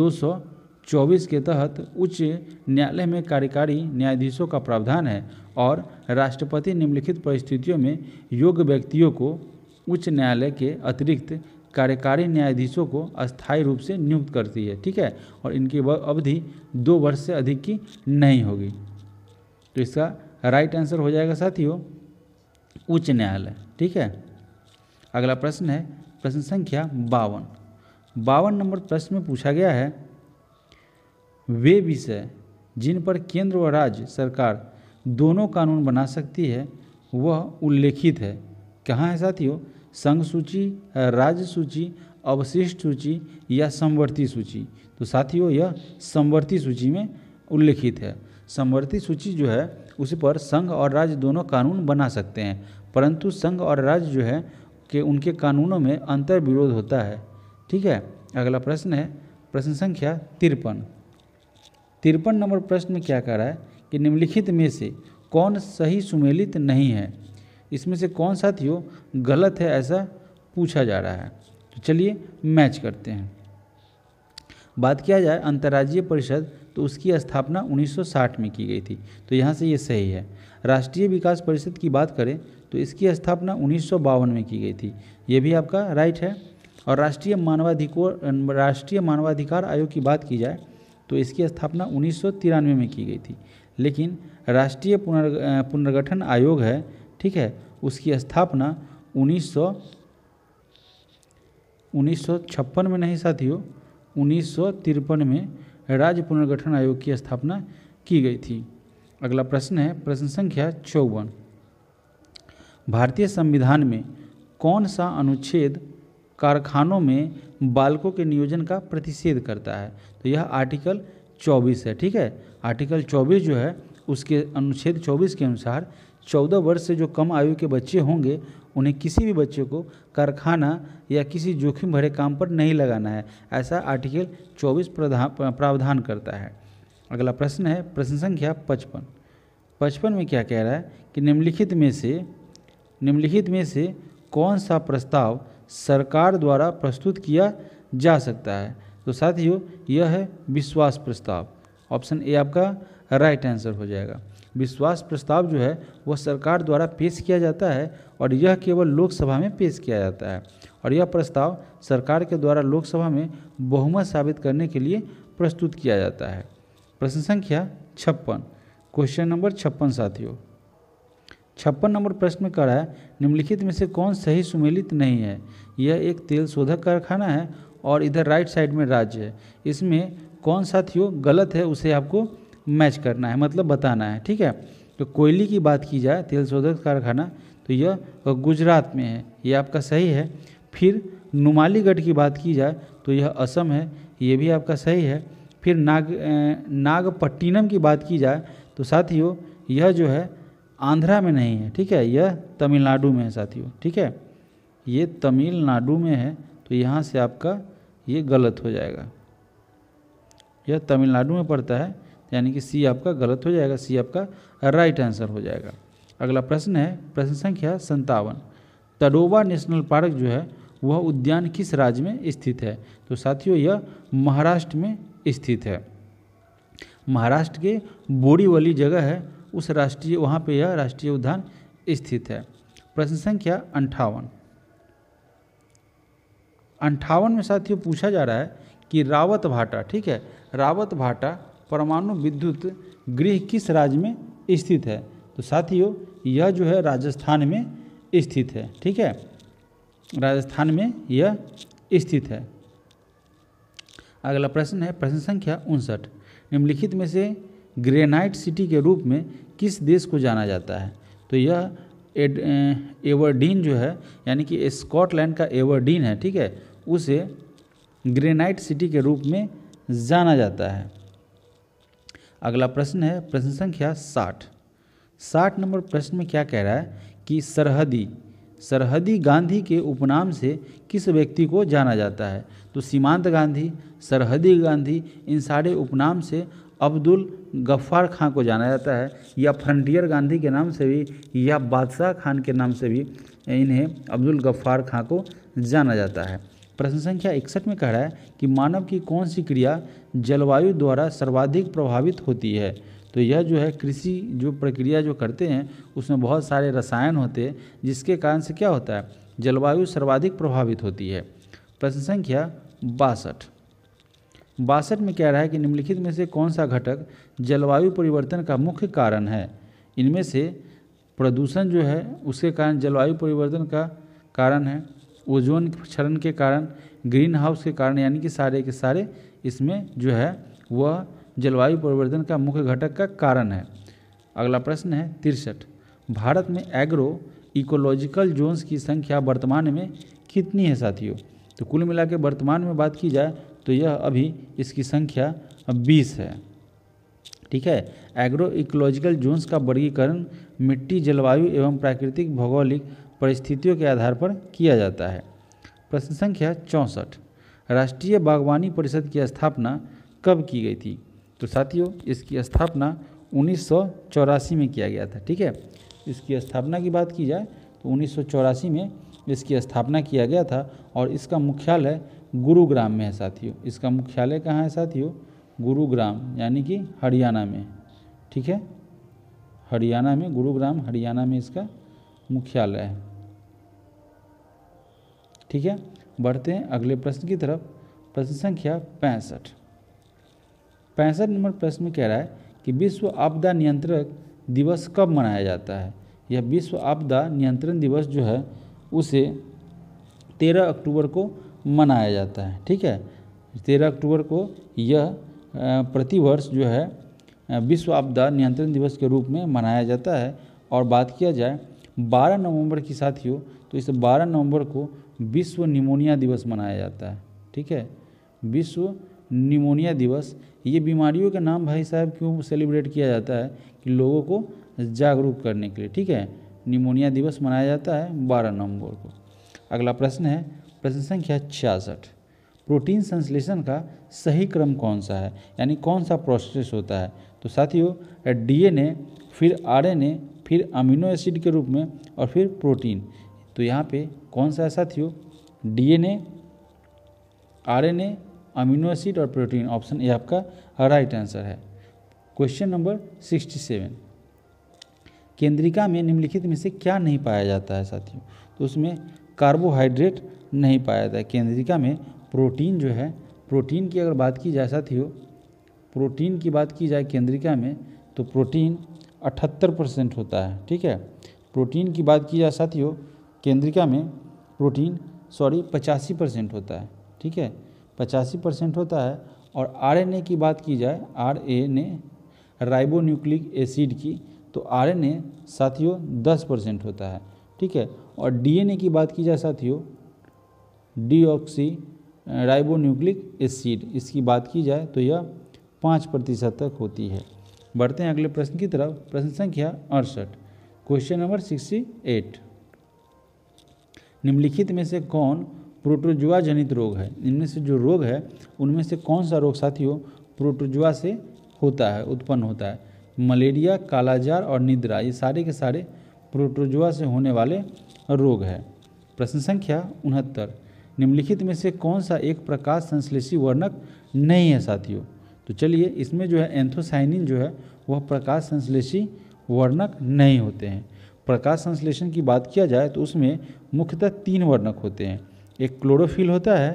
224 के तहत उच्च न्यायालय में कार्यकारी न्यायाधीशों का प्रावधान है और राष्ट्रपति निम्नलिखित परिस्थितियों में योग्य व्यक्तियों को उच्च न्यायालय के अतिरिक्त कार्यकारी न्यायाधीशों को अस्थायी रूप से नियुक्त करती है। ठीक है, और इनकी अवधि 2 वर्ष से अधिक की नहीं होगी। तो इसका राइट आंसर हो जाएगा साथियों उच्च न्यायालय। ठीक है, अगला प्रश्न है प्रश्न संख्या 52। 52 नंबर प्रश्न में पूछा गया है, वे विषय जिन पर केंद्र व राज्य सरकार दोनों कानून बना सकती है वह उल्लेखित है। कहाँ है साथियों? संघ सूची, राज्य सूची, अवशिष्ट सूची या समवर्ती सूची। तो साथियों यह समवर्ती सूची में उल्लिखित है। समवर्ती सूची जो है उस पर संघ और राज्य दोनों कानून बना सकते हैं, परंतु संघ और राज्य जो है कि उनके कानूनों में अंतर विरोध होता है। ठीक है, अगला प्रश्न है प्रश्न संख्या 53। 53 नंबर प्रश्न में क्या कह रहा है कि निम्नलिखित में से कौन सही सुमेलित नहीं है। इसमें से कौन साथियों गलत है ऐसा पूछा जा रहा है। तो चलिए मैच करते हैं। बात किया जाए अंतर्राज्यीय परिषद, तो उसकी स्थापना 1960 में की गई थी, तो यहाँ से ये सही है। राष्ट्रीय विकास परिषद की बात करें तो इसकी स्थापना 1952 में की गई थी, ये भी आपका राइट है। और राष्ट्रीय मानवाधिकार आयोग की बात की जाए तो इसकी स्थापना 1993 में की गई थी। लेकिन राष्ट्रीय पुनर्गठन आयोग है, ठीक है, उसकी स्थापना 1956 में नहीं साथियों, 1953 में राज्य पुनर्गठन आयोग की स्थापना की गई थी। अगला प्रश्न है प्रश्न संख्या 54। भारतीय संविधान में कौन सा अनुच्छेद कारखानों में बालकों के नियोजन का प्रतिषेध करता है। तो यह आर्टिकल 24 है। ठीक है, आर्टिकल 24 जो है उसके अनुच्छेद 24 के अनुसार 14 वर्ष से जो कम आयु के बच्चे होंगे उन्हें किसी भी बच्चे को कारखाना या किसी जोखिम भरे काम पर नहीं लगाना है, ऐसा आर्टिकल 24 प्रावधान करता है। अगला प्रश्न है प्रश्न संख्या 55। 55 में क्या कह रहा है कि निम्नलिखित में से कौन सा प्रस्ताव सरकार द्वारा प्रस्तुत किया जा सकता है। तो साथियों यह है विश्वास प्रस्ताव। ऑप्शन ए आपका राइट आंसर हो जाएगा। विश्वास प्रस्ताव जो है वह सरकार द्वारा पेश किया जाता है और यह केवल लोकसभा में पेश किया जाता है, और यह प्रस्ताव सरकार के द्वारा लोकसभा में बहुमत साबित करने के लिए प्रस्तुत किया जाता है। प्रश्न संख्या 56, क्वेश्चन नंबर 56 साथियों। 56 नंबर प्रश्न में कह रहा है निम्नलिखित में से कौन सही सुमेलित नहीं है। यह एक तेल शोधक कारखाना है और इधर राइट साइड में राज्य है। इसमें कौन साथियों गलत है उसे आपको मैच करना है, मतलब बताना है। ठीक है, तो कोयले की बात की जाए तेल शोधक कारखाना तो यह गुजरात में है, यह आपका सही है। फिर नुमालीगढ़ की बात की जाए तो यह असम है, ये भी आपका सही है। फिर नागपट्टिनम की बात की जाए तो साथियों यह जो है आंध्रा में नहीं है, ठीक है, यह तमिलनाडु में है साथियों। ठीक है, ये तमिलनाडु में है, तो यहाँ से आपका ये गलत हो जाएगा। यह तमिलनाडु में पड़ता है, यानी कि सी आपका गलत हो जाएगा, सी आपका राइट आंसर हो जाएगा। अगला प्रश्न है प्रश्न संख्या 57। तडोबा नेशनल पार्क जो है वह उद्यान किस राज्य में स्थित है। तो साथियों यह महाराष्ट्र में स्थित है। महाराष्ट्र के बोरीवली जगह है, उस राष्ट्रीय वहाँ पे यह राष्ट्रीय उद्यान स्थित है। प्रश्न संख्या 58। 58 में साथियों पूछा जा रहा है कि रावत भाटा, ठीक है, रावत भाटा परमाणु विद्युत गृह किस राज्य में स्थित है। तो साथियों यह जो है राजस्थान में स्थित है। ठीक है, राजस्थान में यह स्थित है। अगला प्रश्न है प्रश्न संख्या 59। निम्नलिखित में से ग्रेनाइट सिटी के रूप में किस देश को जाना जाता है। तो यह एवरडीन जो है, यानी कि स्कॉटलैंड का एवरडीन है, ठीक है, उसे ग्रेनाइट सिटी के रूप में जाना जाता है। अगला प्रश्न है प्रश्न संख्या 60। 60 नंबर प्रश्न में क्या कह रहा है कि सरहदी गांधी के उपनाम से किस व्यक्ति को जाना जाता है। तो सीमांत गांधी, सरहदी गांधी, इन सारे उपनाम से अब्दुल गफ्फार खां को जाना जाता है, या फ्रंटियर गांधी के नाम से भी, या बादशाह खान के नाम से भी इन्हें अब्दुल गफ्फार खां को जाना जाता है। प्रश्न संख्या 61 में कह रहा है कि मानव की कौन सी क्रिया जलवायु द्वारा सर्वाधिक प्रभावित होती है। तो यह जो है कृषि जो प्रक्रिया जो करते हैं उसमें बहुत सारे रसायन होते हैं, जिसके कारण से क्या होता है जलवायु सर्वाधिक प्रभावित होती है। प्रश्न संख्या 62 में कह रहा है कि निम्नलिखित में से कौन सा घटक जलवायु परिवर्तन का मुख्य कारण है। इनमें से प्रदूषण जो है उसके कारण जलवायु परिवर्तन का कारण है, ओजोन क्षरण के कारण, ग्रीन हाउस के कारण, यानी कि सारे के सारे इसमें जो है वह जलवायु परिवर्तन का मुख्य घटक का कारण है। अगला प्रश्न है 63। भारत में इकोलॉजिकल जोन्स की संख्या वर्तमान में कितनी है साथियों? तो कुल मिला के वर्तमान में बात की जाए तो यह अभी इसकी संख्या 20 है। ठीक है। एग्रो इकोलॉजिकल जोन्स का वर्गीकरण मिट्टी, जलवायु एवं प्राकृतिक भौगोलिक परिस्थितियों के आधार पर किया जाता है। प्रश्न संख्या 64, राष्ट्रीय बागवानी परिषद की स्थापना कब की गई थी? तो साथियों इसकी स्थापना 1984 में किया गया था। ठीक है। इसकी स्थापना की बात की जाए तो 1984 में इसकी स्थापना किया गया था और इसका मुख्यालय गुरुग्राम में है साथियों। इसका मुख्यालय कहाँ है साथियों? गुरुग्राम, यानी कि हरियाणा में। ठीक है, हरियाणा में, गुरुग्राम हरियाणा में इसका मुख्यालय है। ठीक है, बढ़ते हैं अगले प्रश्न की तरफ। प्रश्न संख्या 65 नंबर प्रश्न में कह रहा है कि विश्व आपदा नियंत्रण दिवस कब मनाया जाता है? यह विश्व आपदा नियंत्रण दिवस जो है उसे 13 अक्टूबर को मनाया जाता है। ठीक है, 13 अक्टूबर को यह प्रतिवर्ष जो है विश्व आपदा नियंत्रण दिवस के रूप में मनाया जाता है। और बात किया जाए 12 नवंबर की साथियों, तो इस 12 नवंबर को विश्व निमोनिया दिवस मनाया जाता है। ठीक है, विश्व निमोनिया दिवस। ये बीमारियों के नाम भाई साहब क्यों सेलिब्रेट किया जाता है? कि लोगों को जागरूक करने के लिए। ठीक है, निमोनिया दिवस मनाया जाता है 12 नवंबर को। अगला प्रश्न है प्रश्न संख्या 66, प्रोटीन संश्लेषण का सही क्रम कौन सा है, यानी कौन सा प्रोसेस होता है? तो साथियों डीएनए, फिर आरएनए, फिर अमीनो एसिड के रूप में और फिर प्रोटीन। तो यहाँ पे कौन सा है साथियों? डीएनए, आरएनए, अमीनो एसिड और प्रोटीन। ऑप्शन ए आपका राइट आंसर है। क्वेश्चन नंबर 67, केंद्रिका में निम्नलिखित में से क्या नहीं पाया जाता है साथियों? तो उसमें कार्बोहाइड्रेट नहीं पाया जाता है। केंद्रिका में प्रोटीन जो है, प्रोटीन की अगर बात की जाए साथियों, प्रोटीन की बात की जाए केंद्रिका में तो प्रोटीन 78% होता है। ठीक है, प्रोटीन की बात की जाए साथियों केंद्रिका में प्रोटीन 85% होता है। ठीक है, 85% होता है। और आरएनए की बात की जाए, आरएनए राइबोन्यूक्लिक एसिड की, तो आरएनए साथियों 10% होता है। ठीक है, और डीएनए की बात की जाए साथियों, डीऑक्सी राइबोन्यूक्लिक एसिड, इसकी बात की जाए तो यह 5% तक होती है। बढ़ते हैं अगले प्रश्न की तरफ। प्रश्न संख्या 68, क्वेश्चन नंबर 68, निम्नलिखित में से कौन प्रोटोजुआ जनित रोग है? इनमें से जो रोग है उनमें से कौन सा रोग साथियों प्रोटोजुआ से होता है, उत्पन्न होता है? मलेरिया, कालाजार और निद्रा, ये सारे के सारे प्रोटोजुआ से होने वाले रोग है। प्रश्न संख्या 69, निम्नलिखित में से कौन सा एक प्रकाश संश्लेषी वर्णक नहीं है साथियों? तो चलिए इसमें जो है एंथोसाइनिन जो है वह प्रकाश संश्लेषी वर्णक नहीं होते हैं। प्रकाश संश्लेषण की बात किया जाए तो उसमें मुख्यतः 3 वर्णक होते हैं। एक क्लोरोफिल होता है,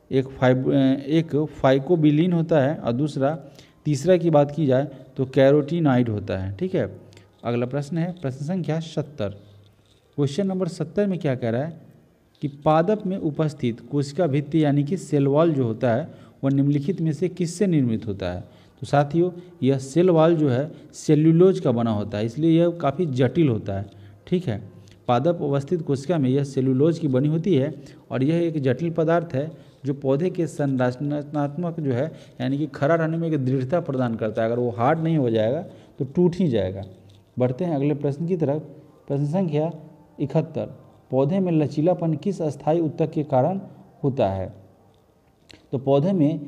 एक फाइकोबिलिन होता है और तीसरा की बात की जाए तो कैरोटीनॉइड होता है। ठीक है, अगला प्रश्न है प्रश्न संख्या 70, क्वेश्चन नंबर 70 में क्या कह रहा है कि पादप में उपस्थित कोशिका भित्ति यानी कि सेल वॉल जो होता है वह निम्नलिखित में से किससे निर्मित होता है? तो साथियों यह सेल वॉल जो है सेल्यूलोज का बना होता है, इसलिए यह काफ़ी जटिल होता है। ठीक है, पादप अवस्थित कोशिका में यह सेल्यूलोज की बनी होती है और यह एक जटिल पदार्थ है जो पौधे के संरचनात्मक जो है यानी कि खड़ा रहने में एक दृढ़ता प्रदान करता है। अगर वो हार्ड नहीं हो जाएगा तो टूट ही जाएगा। बढ़ते हैं अगले प्रश्न की तरफ। प्रश्न संख्या 71, पौधे में लचीलापन किस अस्थायी ऊतक के कारण होता है? तो पौधे में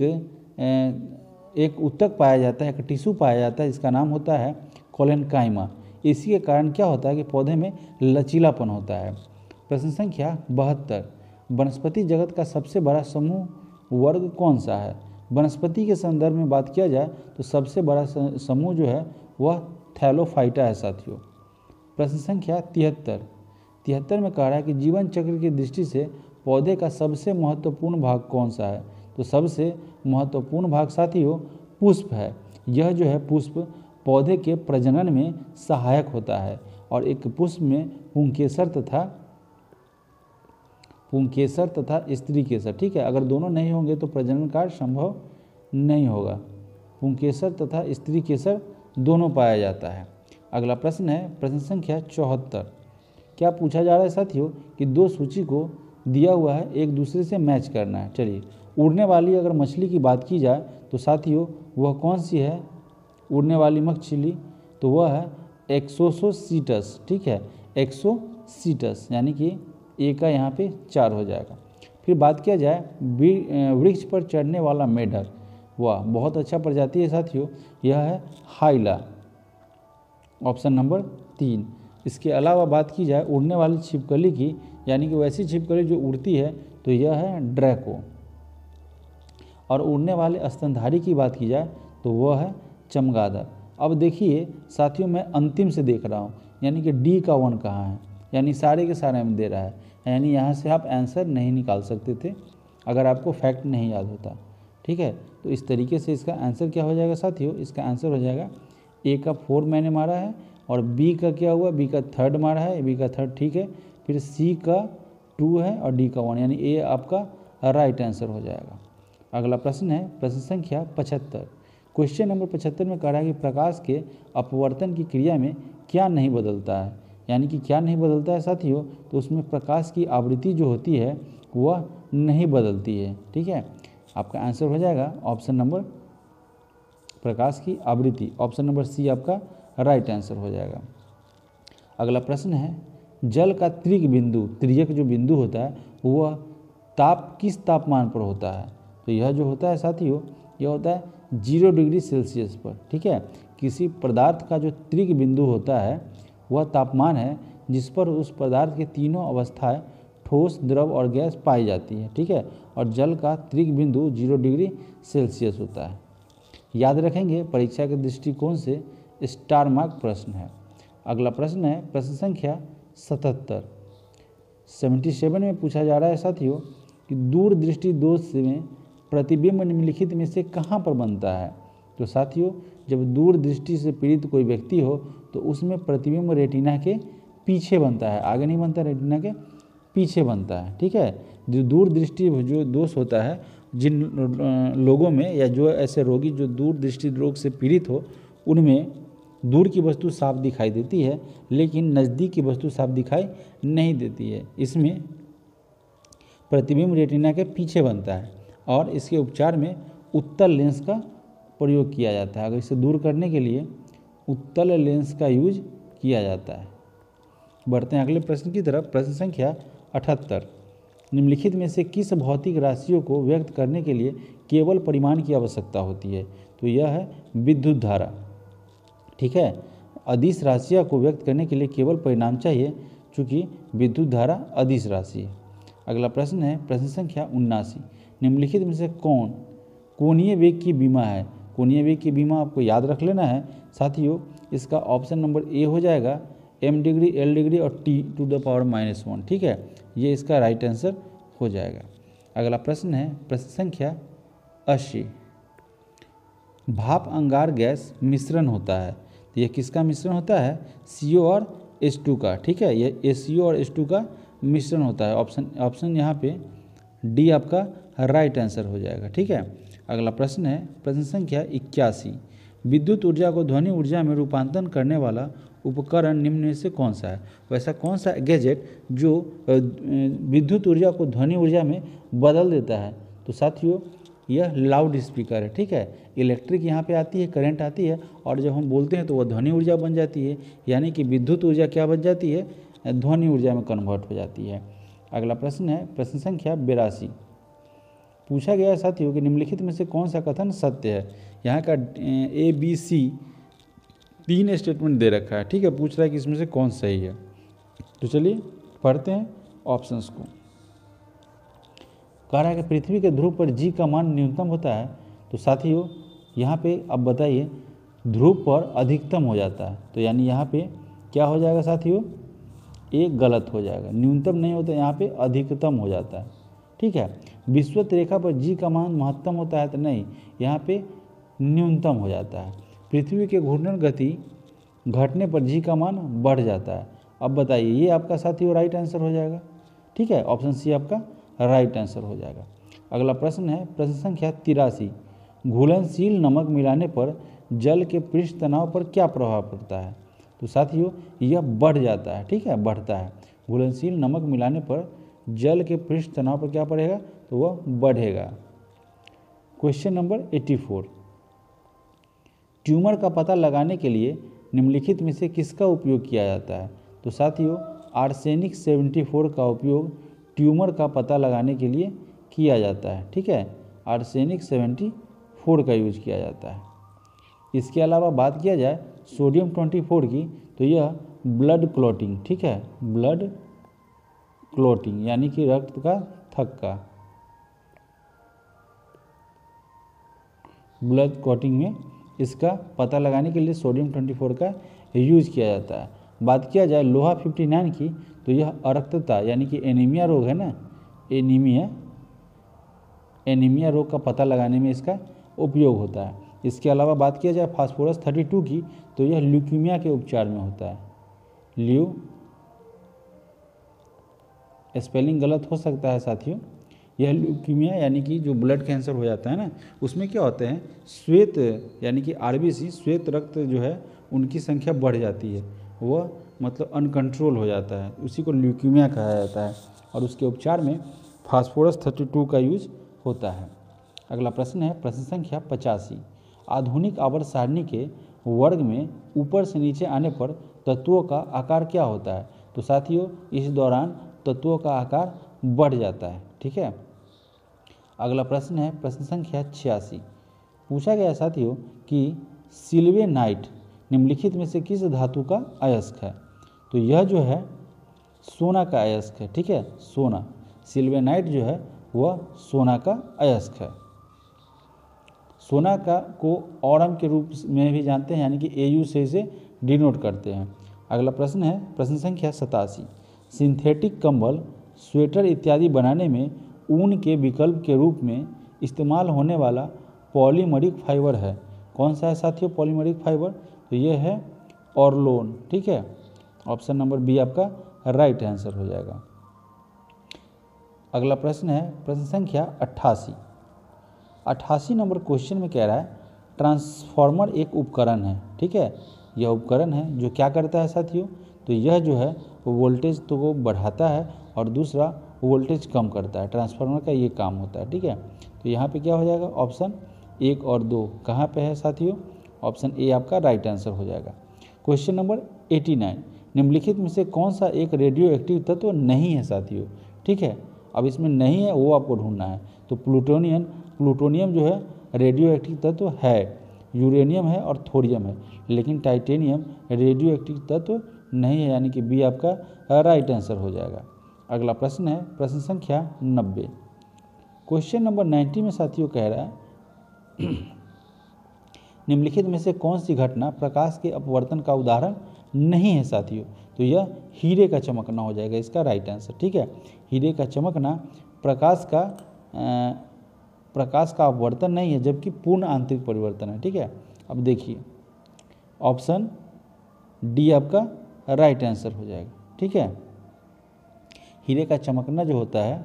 एक ऊतक पाया जाता है, एक टिश्यू पाया जाता है, इसका नाम होता है कोलेनकाइमा। इसी के कारण क्या होता है कि पौधे में लचीलापन होता है। प्रश्न संख्या 72, वनस्पति जगत का सबसे बड़ा समूह वर्ग कौन सा है? वनस्पति के संदर्भ में बात किया जाए तो सबसे बड़ा समूह जो है वह थैलोफाइटा है साथियों। प्रश्न संख्या 73 में कह रहा है कि जीवन चक्र की दृष्टि से पौधे का सबसे महत्वपूर्ण भाग कौन सा है? तो सबसे महत्वपूर्ण भाग साथियों पुष्प है। यह जो है पुष्प पौधे के प्रजनन में सहायक होता है और एक पुष्प में पुंकेसर तथा स्त्री केसर। ठीक है, अगर दोनों नहीं होंगे तो प्रजनन कार्य संभव नहीं होगा। पुंकेसर तथा स्त्री केसर दोनों पाया जाता है। अगला प्रश्न है प्रश्न संख्या 74, क्या पूछा जा रहा है साथियों कि दो सूची को दिया हुआ है, एक दूसरे से मैच करना है। चलिए, उड़ने वाली अगर मछली की बात की जाए तो साथियों वह कौन सी है उड़ने वाली मछली, तो वह है एक्सोसोसीटस। ठीक है, एक्सोसीटस, यानी कि ए का यहाँ पे 4 हो जाएगा। फिर बात किया जाए वृक्ष पर चढ़ने वाला मेढक, वह बहुत अच्छा प्रजाति है साथियों, यह है हाइला, ऑप्शन नंबर 3। इसके अलावा बात की जाए उड़ने वाली छिपकली की, यानी कि वैसी छिपकली जो उड़ती है, तो यह है ड्रैको। और उड़ने वाले स्तनधारी की बात की जाए तो वह है चमगादड़। अब देखिए साथियों, मैं अंतिम से देख रहा हूँ, यानी कि डी का 1 कहाँ है, यानी सारे के सारे में दे रहा है, यानी यहाँ से आप आंसर नहीं निकाल सकते थे अगर आपको फैक्ट नहीं याद होता। ठीक है, तो इस तरीके से इसका आंसर क्या हो जाएगा साथियों, इसका आंसर हो जाएगा ए का 4 मैंने मारा है, और बी का क्या हुआ, बी का 3rd मारा है, बी का 3rd ठीक है, फिर सी का 2 है और डी का 1, यानी ए आपका राइट आंसर हो जाएगा। अगला प्रश्न है प्रश्न संख्या 75। क्वेश्चन नंबर 75 में कह रहा है कि प्रकाश के अपवर्तन की क्रिया में क्या नहीं बदलता है, यानी कि क्या नहीं बदलता है साथियों, तो उसमें प्रकाश की आवृत्ति जो होती है वह नहीं बदलती है। ठीक है, आपका आंसर हो जाएगा ऑप्शन नंबर प्रकाश की आवृत्ति, ऑप्शन नंबर सी आपका राइट आंसर हो जाएगा। अगला प्रश्न है जल का त्रिक बिंदु, त्रियक जो बिंदु होता है वह किस तापमान पर होता है, तो यह जो होता है साथियों यह होता है 0 डिग्री सेल्सियस पर। ठीक है, किसी पदार्थ का जो त्रिक बिंदु होता है वह तापमान है जिस पर उस पदार्थ के तीनों अवस्थाएं ठोस, द्रव और गैस पाई जाती है। ठीक है, और जल का त्रिक बिंदु 0 डिग्री सेल्सियस होता है। याद रखेंगे, परीक्षा के दृष्टिकोण से स्टार मार्क प्रश्न है। अगला प्रश्न है प्रश्न संख्या 77। 77 में पूछा जा रहा है साथियों कि दूरदृष्टि दोष में प्रतिबिंब निम्नलिखित में से कहाँ पर बनता है, तो साथियों जब दूरदृष्टि से पीड़ित कोई व्यक्ति हो तो उसमें प्रतिबिंब रेटिना के पीछे बनता है, आगे नहीं बनता, रेटिना के पीछे बनता है। ठीक है, जो दूरदृष्टि जो दोष होता है जिन लोगों में, या जो ऐसे रोगी जो दूरदृष्टि रोग से पीड़ित हो, उनमें दूर की वस्तु साफ दिखाई देती है लेकिन नज़दीक की वस्तु साफ दिखाई नहीं देती है। इसमें प्रतिबिंब रेटिना के पीछे बनता है और इसके उपचार में उत्तल लेंस का प्रयोग किया जाता है। अगर इसे दूर करने के लिए उत्तल लेंस का यूज किया जाता है। बढ़ते हैं अगले प्रश्न की तरफ। प्रश्न संख्या 78। निम्नलिखित में से किस भौतिक राशियों को व्यक्त करने के लिए केवल परिमाण की आवश्यकता होती है, तो यह है विद्युत धारा। ठीक है, अदिश राशियों को व्यक्त करने के लिए केवल परिमाण चाहिए, चूँकि विद्युत धारा अदिश राशि है। अगला प्रश्न है प्रश्न संख्या 79। निम्नलिखित में से कौन कोणीय वेग की बीमा है। कोणीय वेग की बीमा आपको याद रख लेना है साथियों, इसका ऑप्शन नंबर ए हो जाएगा m डिग्री, l डिग्री और t⁻⁻1। ठीक है, ये इसका राइट आंसर हो जाएगा। अगला प्रश्न है प्रश्न संख्या 80। भाप अंगार गैस मिश्रण होता है, तो यह किसका मिश्रण होता है, CO और H2 का। ठीक है, यह HCO और H2 का मिश्रण होता है। ऑप्शन यहाँ पे डी आपका राइट आंसर हो जाएगा। ठीक है, अगला प्रश्न है प्रश्न संख्या 81। विद्युत ऊर्जा को ध्वनि ऊर्जा में रूपांतरण करने वाला उपकरण निम्न में से कौन सा है। वैसा कौन सा गैजेट जो विद्युत ऊर्जा को ध्वनि ऊर्जा में बदल देता है, तो साथियों यह लाउड स्पीकर है। ठीक है, इलेक्ट्रिक यहाँ पे आती है, करंट आती है, और जब हम बोलते हैं तो वह ध्वनि ऊर्जा बन जाती है, यानी कि विद्युत ऊर्जा क्या बन जाती है, ध्वनि ऊर्जा में कन्वर्ट हो जाती है। अगला प्रश्न है प्रश्न संख्या 82। पूछा गया है साथियों कि निम्नलिखित में से कौन सा कथन सत्य है। यहाँ का ABC 3 स्टेटमेंट दे रखा है। ठीक है, पूछ रहा है कि इसमें से कौन सही है, तो चलिए पढ़ते हैं ऑप्शंस को। कह रहा है कि पृथ्वी के ध्रुव पर G का मान न्यूनतम होता है, तो साथियों यहाँ पे अब बताइए ध्रुव पर अधिकतम हो जाता है, तो यानी यहाँ पे क्या हो जाएगा साथियों, एक गलत हो जाएगा, न्यूनतम नहीं होता, यहाँ पे अधिकतम हो जाता है। ठीक है, विषुवत रेखा पर G का मान महत्तम होता है, तो नहीं, यहाँ पे न्यूनतम हो जाता है। पृथ्वी के घूर्णन गति घटने पर G का मान बढ़ जाता है। अब बताइए, ये आपका साथियों राइट आंसर हो जाएगा। ठीक है, ऑप्शन सी आपका राइट आंसर हो जाएगा। अगला प्रश्न है प्रश्न संख्या 83। घुलनशील नमक मिलाने पर जल के पृष्ठ तनाव पर क्या प्रभाव पड़ता है, तो साथियों यह बढ़ जाता है। ठीक है, बढ़ता है। घुलनशील नमक मिलाने पर जल के पृष्ठ तनाव पर क्या पड़ेगा, तो वह बढ़ेगा। क्वेश्चन नंबर 84, ट्यूमर का पता लगाने के लिए निम्नलिखित में से किसका उपयोग किया जाता है। तो साथियों आर्सेनिक 74 का उपयोग ट्यूमर का पता लगाने के लिए किया जाता है। ठीक है, आर्सेनिक 74 का यूज किया जाता है। इसके अलावा बात किया जाए सोडियम 24 की, तो यह ब्लड क्लॉटिंग, ठीक है, ब्लड क्लॉटिंग यानी कि रक्त का थक्का, ब्लड क्लॉटिंग में इसका पता लगाने के लिए सोडियम 24 का यूज किया जाता है। बात किया जाए लोहा 59 की, तो यह अरक्तता यानी कि एनीमिया रोग है ना, एनीमिया रोग का पता लगाने में इसका उपयोग होता है। इसके अलावा बात किया जाए फास्फोरस 32 की, तो यह ल्यूकीमिया के उपचार में होता है। स्पेलिंग गलत हो सकता है साथियों, यह ल्यूकीमिया यानी कि जो ब्लड कैंसर हो जाता है ना, उसमें क्या होते हैं श्वेत यानी कि आरबीसी श्वेत रक्त जो है उनकी संख्या बढ़ जाती है, वह मतलब अनकंट्रोल हो जाता है, उसी को ल्यूकीमिया कहा जाता है और उसके उपचार में फास्फोरस 32 का यूज होता है। अगला प्रश्न है प्रश्न संख्या 85, आधुनिक आवर्त सारणी के वर्ग में ऊपर से नीचे आने पर तत्वों का आकार क्या होता है। तो साथियों इस दौरान तत्वों का आकार बढ़ जाता है। ठीक है, अगला प्रश्न है प्रश्न संख्या 86, पूछा गया साथियों कि सिल्वेनाइट निम्नलिखित में से किस धातु का अयस्क है। तो यह जो है सोना का अयस्क है। ठीक है, सोना, सिल्वेनाइट जो है वह सोना का अयस्क है। सोना का को ऑरम के रूप में भी जानते हैं, यानी कि AU से इसे डिनोट करते हैं। अगला प्रश्न है प्रश्न संख्या 87, सिंथेटिक कंबल, स्वेटर इत्यादि बनाने में ऊन के विकल्प के रूप में इस्तेमाल होने वाला पॉलीमरिक फाइबर है। कौन सा है साथियों पॉलीमरिक फाइबर, तो यह है ऑर्लोन। ठीक है, ऑप्शन नंबर बी आपका राइट आंसर हो जाएगा। अगला प्रश्न है प्रश्न संख्या 88 नंबर क्वेश्चन में कह रहा है ट्रांसफार्मर एक उपकरण है। ठीक है, यह उपकरण है जो क्या करता है साथियों, तो यह जो है वोल्टेज तो वो बढ़ाता है और दूसरा वोल्टेज कम करता है। ट्रांसफार्मर का ये काम होता है। ठीक है, तो यहाँ पे क्या हो जाएगा ऑप्शन 1 और 2 कहाँ पे है साथियों, ऑप्शन ए आपका राइट आंसर हो जाएगा। क्वेश्चन नंबर 89, निम्नलिखित में से कौन सा एक रेडियो एक्टिव तत्व नहीं है साथियों। ठीक है, अब इसमें नहीं है वो आपको ढूंढना है। तो प्लूटोनियम जो है रेडियो एक्टिव तत्व है, यूरेनियम है और थोरियम है, लेकिन टाइटेनियम रेडियो एक्टिव तत्व नहीं है, यानी कि बी आपका राइट आंसर हो जाएगा। अगला प्रश्न है प्रश्न संख्या 90, क्वेश्चन नंबर 90 में साथियों कह रहा है निम्नलिखित में से कौन सी घटना प्रकाश के अपवर्तन का उदाहरण नहीं है साथियों। तो यह हीरे का चमकना हो जाएगा इसका राइट आंसर। ठीक है, हीरे का चमकना प्रकाश का अपवर्तन नहीं है, जबकि पूर्ण आंतरिक परिवर्तन है। ठीक है, अब देखिए ऑप्शन डी आपका राइट आंसर हो जाएगा। ठीक है, हीरे का चमकना जो होता है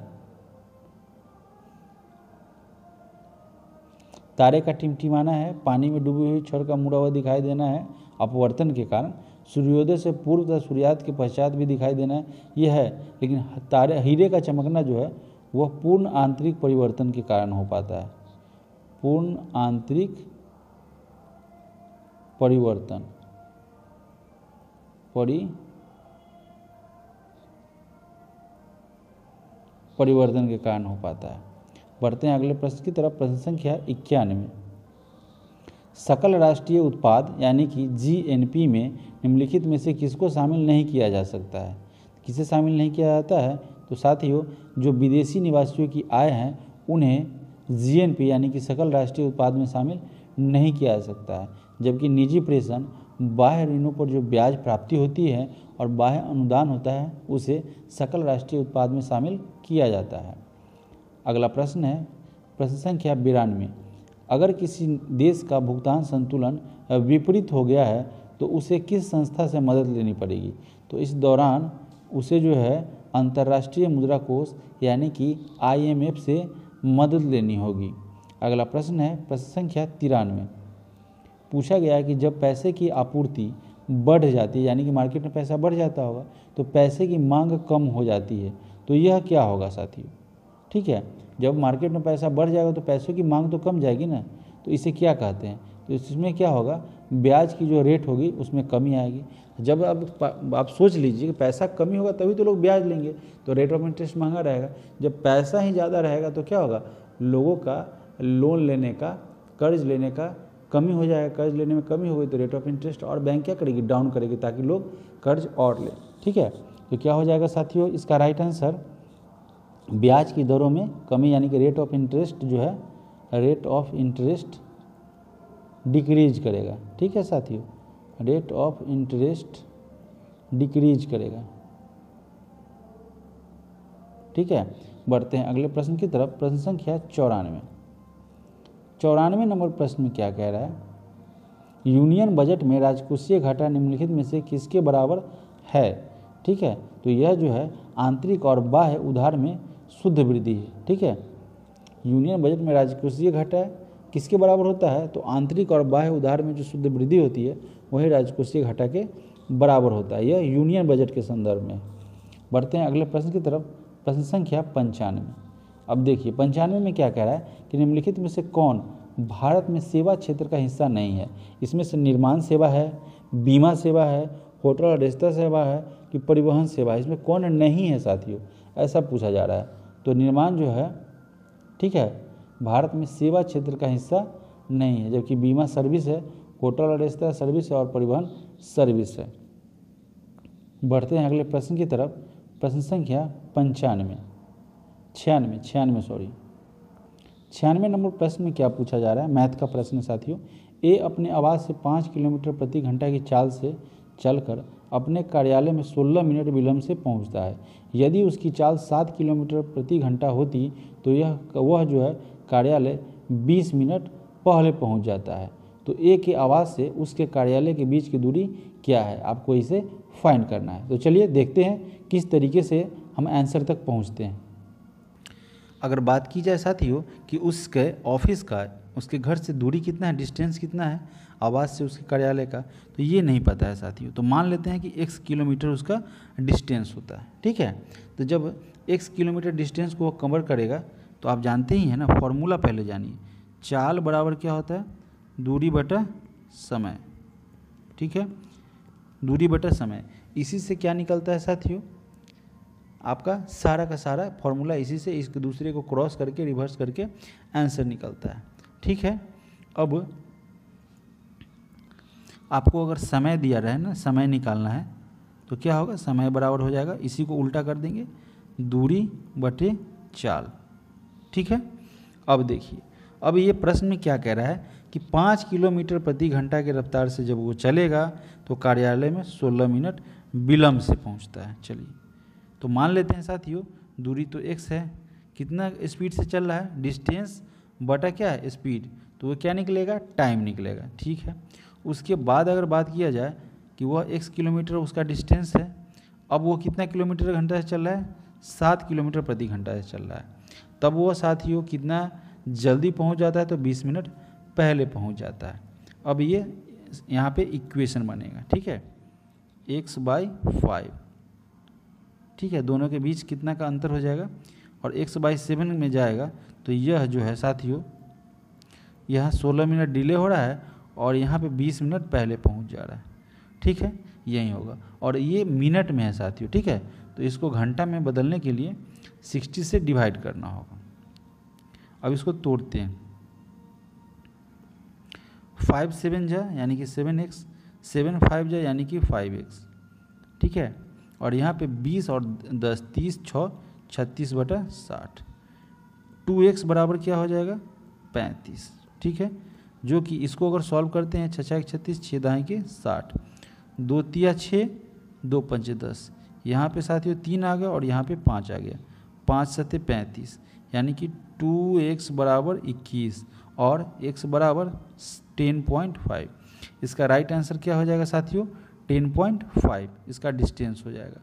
तारे का टिमटिमाना है, पानी में डूबी हुई छड़ का मुड़ा हुआ दिखाई देना है अपवर्तन के कारण, सूर्योदय से पूर्व तथा सूर्यास्त के पश्चात भी दिखाई देना है, यह है। लेकिन हीरे का चमकना जो है वह पूर्ण आंतरिक परिवर्तन के कारण हो पाता है, पूर्ण आंतरिक परिवर्तन के कारण हो पाता है। बढ़ते हैं अगले प्रश्न की तरफ, प्रश्न संख्या 91, सकल राष्ट्रीय उत्पाद यानी कि GNP में निम्नलिखित में से किसको शामिल नहीं किया जा सकता है। किसे शामिल नहीं किया जाता है, तो साथियों जो विदेशी निवासियों की आय है उन्हें GNP यानी कि सकल राष्ट्रीय उत्पाद में शामिल नहीं किया जा सकता है, जबकि निजी प्रेषण, बाह्य ऋणों पर जो ब्याज प्राप्ति होती है और बाह्य अनुदान होता है उसे सकल राष्ट्रीय उत्पाद में शामिल किया जाता है। अगला प्रश्न है प्रश्न संख्या 92, अगर किसी देश का भुगतान संतुलन विपरीत हो गया है तो उसे किस संस्था से मदद लेनी पड़ेगी। तो इस दौरान उसे जो है अंतर्राष्ट्रीय मुद्रा कोष यानी कि IMF से मदद लेनी होगी। अगला प्रश्न है प्रश्न संख्या 93, पूछा गया है कि जब पैसे की आपूर्ति बढ़ जाती है, यानी कि मार्केट में पैसा बढ़ जाता होगा, तो पैसे की मांग कम हो जाती है। तो यह क्या होगा साथियों, ठीक है, जब मार्केट में पैसा बढ़ जाएगा तो पैसों की मांग तो कम जाएगी ना, तो इसे क्या कहते हैं, तो इसमें क्या होगा, ब्याज की जो रेट होगी उसमें कमी आएगी। जब अब आप सोच लीजिए कि पैसा कमी होगा तभी तो लोग ब्याज लेंगे, तो रेट ऑफ इंटरेस्ट महंगा रहेगा। जब पैसा ही ज़्यादा रहेगा तो क्या होगा, लोगों का लोन लेने का, कर्ज लेने का कमी हो जाएगा। कर्ज लेने में कमी हो गई तो रेट ऑफ इंटरेस्ट और बैंक क्या करेगी, डाउन करेगी, ताकि लोग कर्ज और ले। ठीक है, तो क्या हो जाएगा साथियों, इसका राइट आंसर ब्याज की दरों में कमी, यानी कि रेट ऑफ इंटरेस्ट जो है, रेट ऑफ इंटरेस्ट डिक्रीज करेगा। ठीक है साथियों, रेट ऑफ इंटरेस्ट डिक्रीज करेगा। ठीक है, बढ़ते हैं अगले प्रश्न की तरफ। प्रश्न संख्या 94 नंबर प्रश्न में क्या कह रहा है, यूनियन बजट में राजकोषीय घाटा निम्नलिखित में से किसके बराबर है। ठीक है, तो यह जो है आंतरिक और बाह्य उधार में शुद्ध वृद्धि है। ठीक है, यूनियन बजट में राजकोषीय घाटा किसके बराबर होता है, तो आंतरिक और बाह्य उधार में जो शुद्ध वृद्धि होती है वही राजकोषीय घाटा के बराबर होता है। यह यूनियन बजट के संदर्भ में। बढ़ते हैं अगले प्रश्न की तरफ। प्रश्न संख्या 95। अब देखिए 95 में क्या कह रहा है कि निम्नलिखित में से कौन भारत में सेवा क्षेत्र का हिस्सा नहीं है। इसमें से निर्माण सेवा है, बीमा सेवा है, होटल और रेस्तरां सेवा है कि परिवहन सेवा है। इसमें कौन नहीं है साथियों, ऐसा पूछा जा रहा है। तो निर्माण जो है, ठीक है, भारत में सेवा क्षेत्र का हिस्सा नहीं है, जबकि बीमा सर्विस है, होटल और रेस्तरां सर्विस है और परिवहन सर्विस है। बढ़ते हैं अगले प्रश्न की तरफ। प्रश्न संख्या 96 नंबर प्रश्न में क्या पूछा जा रहा है, मैथ का प्रश्न है साथियों। ए अपने आवास से 5 किलोमीटर प्रति घंटा की चाल से चलकर अपने कार्यालय में 16 मिनट विलंब से पहुंचता है। यदि उसकी चाल 7 किलोमीटर प्रति घंटा होती तो वह जो है कार्यालय 20 मिनट पहले पहुंच जाता है। तो ए के आवास से उसके कार्यालय के बीच की दूरी क्या है, आपको इसे फाइंड करना है। तो चलिए देखते हैं किस तरीके से हम आंसर तक पहुंचते हैं। अगर बात की जाए साथियों कि उसके ऑफिस का, उसके घर से दूरी कितना है, डिस्टेंस कितना है आवास से उसके कार्यालय का, तो ये नहीं पता है साथियों। तो मान लेते हैं कि x किलोमीटर उसका डिस्टेंस होता है। ठीक है, तो जब x किलोमीटर डिस्टेंस को वो कवर करेगा तो आप जानते ही हैं ना, फॉर्मूला पहले जानिए। चाल बराबर क्या होता है, दूरी बटा समय। ठीक है, दूरी बटा समय, इसी से क्या निकलता है साथियों, आपका सारा का सारा फॉर्मूला इसी से एक दूसरे को क्रॉस करके रिवर्स करके आंसर निकलता है। ठीक है, अब आपको अगर समय दिया रहे ना, समय निकालना है तो क्या होगा, समय बराबर हो जाएगा, इसी को उल्टा कर देंगे, दूरी बटे चाल। ठीक है, अब देखिए, अब ये प्रश्न में क्या कह रहा है कि 5 किलोमीटर प्रति घंटा की रफ्तार से जब वो चलेगा तो कार्यालय में 16 मिनट विलंब से पहुंचता है। चलिए तो मान लेते हैं साथियों, दूरी तो x है, कितना स्पीड से चल रहा है, डिस्टेंस बटा क्या है, स्पीड, तो वो क्या निकलेगा, टाइम निकलेगा। ठीक है, उसके बाद अगर बात किया जाए कि वह x किलोमीटर उसका डिस्टेंस है, अब वो कितना किलोमीटर घंटा से चल रहा है, 7 किलोमीटर प्रति घंटा से चल रहा है, तब वो साथियों कितना जल्दी पहुंच जाता है, तो 20 मिनट पहले पहुंच जाता है। अब ये यहाँ पे इक्वेशन बनेगा। ठीक है, x/5, ठीक है, दोनों के बीच कितना का अंतर हो जाएगा, और x/7 में जाएगा तो यह जो है साथियों, यह 16 मिनट डिले हो रहा है और यहाँ पे 20 मिनट पहले पहुँच जा रहा है। ठीक है, यही होगा, और ये मिनट में है साथियों। ठीक है, तो इसको घंटा में बदलने के लिए 60 से डिवाइड करना होगा। अब इसको तोड़ते हैं, 5 7 जा यानी कि 7x, 7 5 जा यानी कि 5x। ठीक है, और यहाँ पे 20 और 10 30 6 36/60, 2x बराबर क्या हो जाएगा, 35। ठीक है, जो कि इसको अगर सॉल्व करते हैं, 6 36 6 दाएँ के 60, 2 तिया 6 2 पंचे 10, यहाँ पे साथियों 3 आ गया और यहाँ पे 5 आ गया, 5 7 35, यानी कि 2x बराबर 21 और x बराबर 10.5। इसका राइट आंसर क्या हो जाएगा साथियों, 10.5 इसका डिस्टेंस हो जाएगा।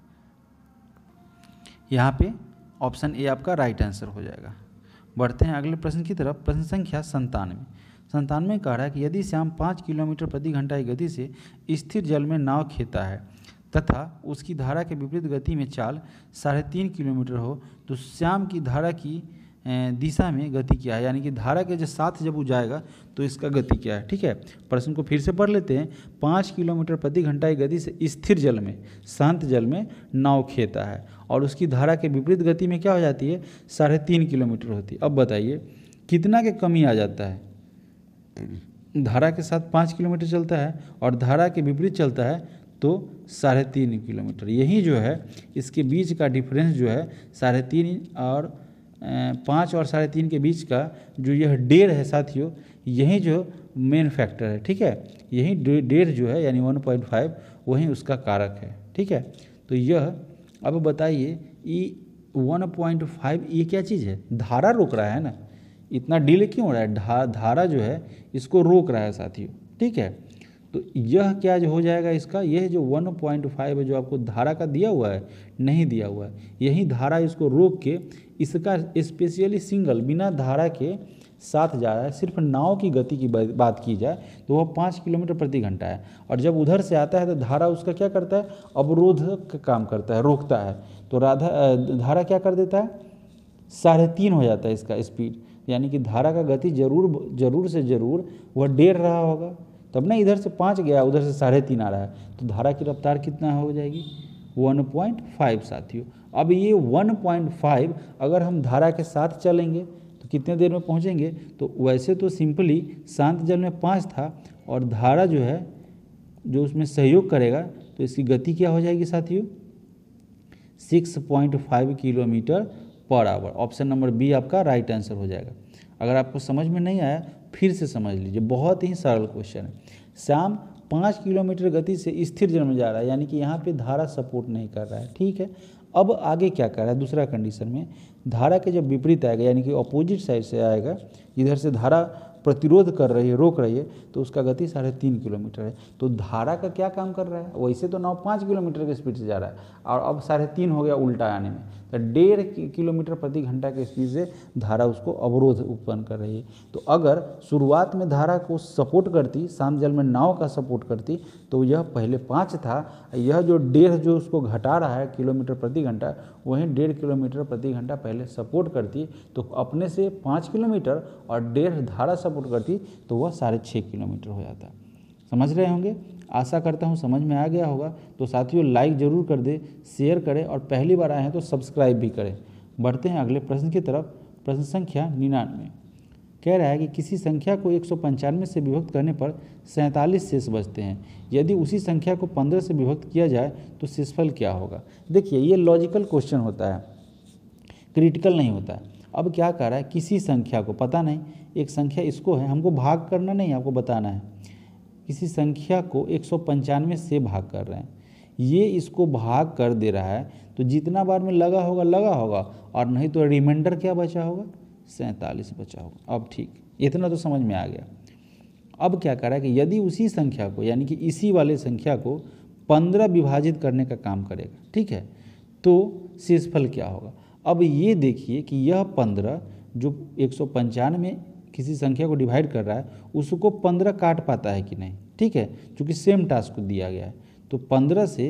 यहाँ पे ऑप्शन ए आपका राइट आंसर हो जाएगा। बढ़ते हैं अगले प्रश्न की तरफ। प्रश्न संख्या 97। 97 कह रहा है कि यदि श्याम 5 किलोमीटर प्रति घंटा की गति से स्थिर जल में नाव खेता है तथा उसकी धारा के विपरीत गति में चाल 3.5 किलोमीटर हो, तो श्याम की धारा की दिशा में गति क्या है, यानी कि धारा के जो साथ जब वो जाएगा तो इसका गति क्या है। ठीक है, प्रश्न को फिर से पढ़ लेते हैं। 5 किलोमीटर प्रति घंटा की गति से स्थिर जल में, शांत जल में नाव खेता है और उसकी धारा के विपरीत गति में क्या हो जाती है, 3.5 किलोमीटर होती है। अब बताइए कितना के कमी आ जाता है, धारा के साथ 5 किलोमीटर चलता है और धारा के विपरीत चलता है तो 3.5 किलोमीटर। यही जो है इसके बीच का डिफरेंस जो है 3.5 और 5 और 3.5 के बीच का जो यह 1.5 है साथियों, यही जो मेन फैक्टर है। ठीक है, यही 1.5 जो है यानी 1.5 वही उसका कारक है। ठीक है, तो यह अब बताइए ये 1.5 ये क्या चीज़ है, धारा रोक रहा है ना, इतना डिले क्यों हो रहा है, धारा जो है इसको रोक रहा है साथियों। ठीक है, तो यह क्या जो हो जाएगा इसका, यह जो 1.5 है जो आपको धारा का दिया हुआ है, नहीं दिया हुआ है, यही धारा इसको रोक के इसका स्पेशली सिंगल बिना धारा के साथ जा रहा है। सिर्फ नाव की गति की बात की जाए तो वह 5 किलोमीटर प्रति घंटा है और जब उधर से आता है तो धारा उसका क्या करता है, अवरोध का काम करता है, रोकता है। तो धारा क्या कर देता है, 3.5 हो जाता है इसका स्पीड, यानी कि धारा का गति जरूर से जरूर वह 1.5 रहा होगा, तब ना इधर से 5 गया उधर से 3.5 आ रहा है, तो धारा की रफ्तार कितना हो जाएगी, 1.5 साथियों। अब ये 1.5 अगर हम धारा के साथ चलेंगे तो कितने देर में पहुंचेंगे, तो वैसे तो सिंपली शांत जल में 5 था और धारा जो है जो उसमें सहयोग करेगा तो इसकी गति क्या हो जाएगी साथियों, 6.5 kilometre per hour. Option number B आपका राइट आंसर हो जाएगा। अगर आपको समझ में नहीं आया फिर से समझ लीजिए, बहुत ही सरल क्वेश्चन है। श्याम 5 किलोमीटर गति से स्थिर जल में जा रहा है, यानी कि यहाँ पे धारा सपोर्ट नहीं कर रहा है। ठीक है, अब आगे क्या कर रहा है, दूसरा कंडीशन में धारा के जब विपरीत आएगा यानी कि अपोजिट साइड से आएगा, इधर से धारा प्रतिरोध कर रही है, रोक रही है, तो उसका गति 3.5 किलोमीटर है। तो धारा का क्या काम कर रहा है, वैसे तो नाव 5 किलोमीटर की स्पीड से जा रहा है और अब 3.5 हो गया उल्टा आने में, तो 1.5 किलोमीटर प्रति घंटा की स्पीड से धारा उसको अवरोध उत्पन्न कर रही है। तो अगर शुरुआत में धारा को सपोर्ट करती, शांत जल में नाव का सपोर्ट करती, तो यह पहले 5 था, यह जो 1.5 जो उसको घटा रहा है किलोमीटर प्रति घंटा, वहीं 1.5 किलोमीटर प्रति घंटा पहले सपोर्ट करती, तो अपने से 5 किलोमीटर और 1.5 धारा सपोर्ट करती तो वह 6.5 किलोमीटर हो जाता। समझ रहे होंगे, आशा करता हूँ समझ में आ गया होगा। तो साथियों लाइक ज़रूर कर दे, शेयर करें और पहली बार आए हैं तो सब्सक्राइब भी करें। बढ़ते हैं अगले प्रश्न की तरफ। प्रश्न संख्या 99 कह रहा है कि किसी संख्या को 195 से विभक्त करने पर 47 शेष बचते हैं, यदि उसी संख्या को 15 से विभक्त किया जाए तो शेषफल क्या होगा। देखिए ये लॉजिकल क्वेश्चन होता है, क्रिटिकल नहीं होता है। अब क्या कर रहा है, किसी संख्या को पता नहीं, एक संख्या इसको है, हमको भाग करना नहीं, आपको बताना है। किसी संख्या को 195 से भाग कर रहे हैं, ये इसको भाग कर दे रहा है, तो जितना बार में लगा होगा और नहीं तो रिमाइंडर क्या बचा होगा, 47 बचा होगा। अब ठीक, इतना तो समझ में आ गया। अब क्या कर रहा है कि यदि उसी संख्या को यानी कि इसी वाले संख्या को 15 विभाजित करने का काम करेगा, ठीक है, तो शेषफल क्या होगा। अब ये देखिए कि यह 15 जो 195 किसी संख्या को डिवाइड कर रहा है उसको 15 काट पाता है कि नहीं, ठीक है, क्योंकि सेम टास्क को दिया गया है। तो 15 से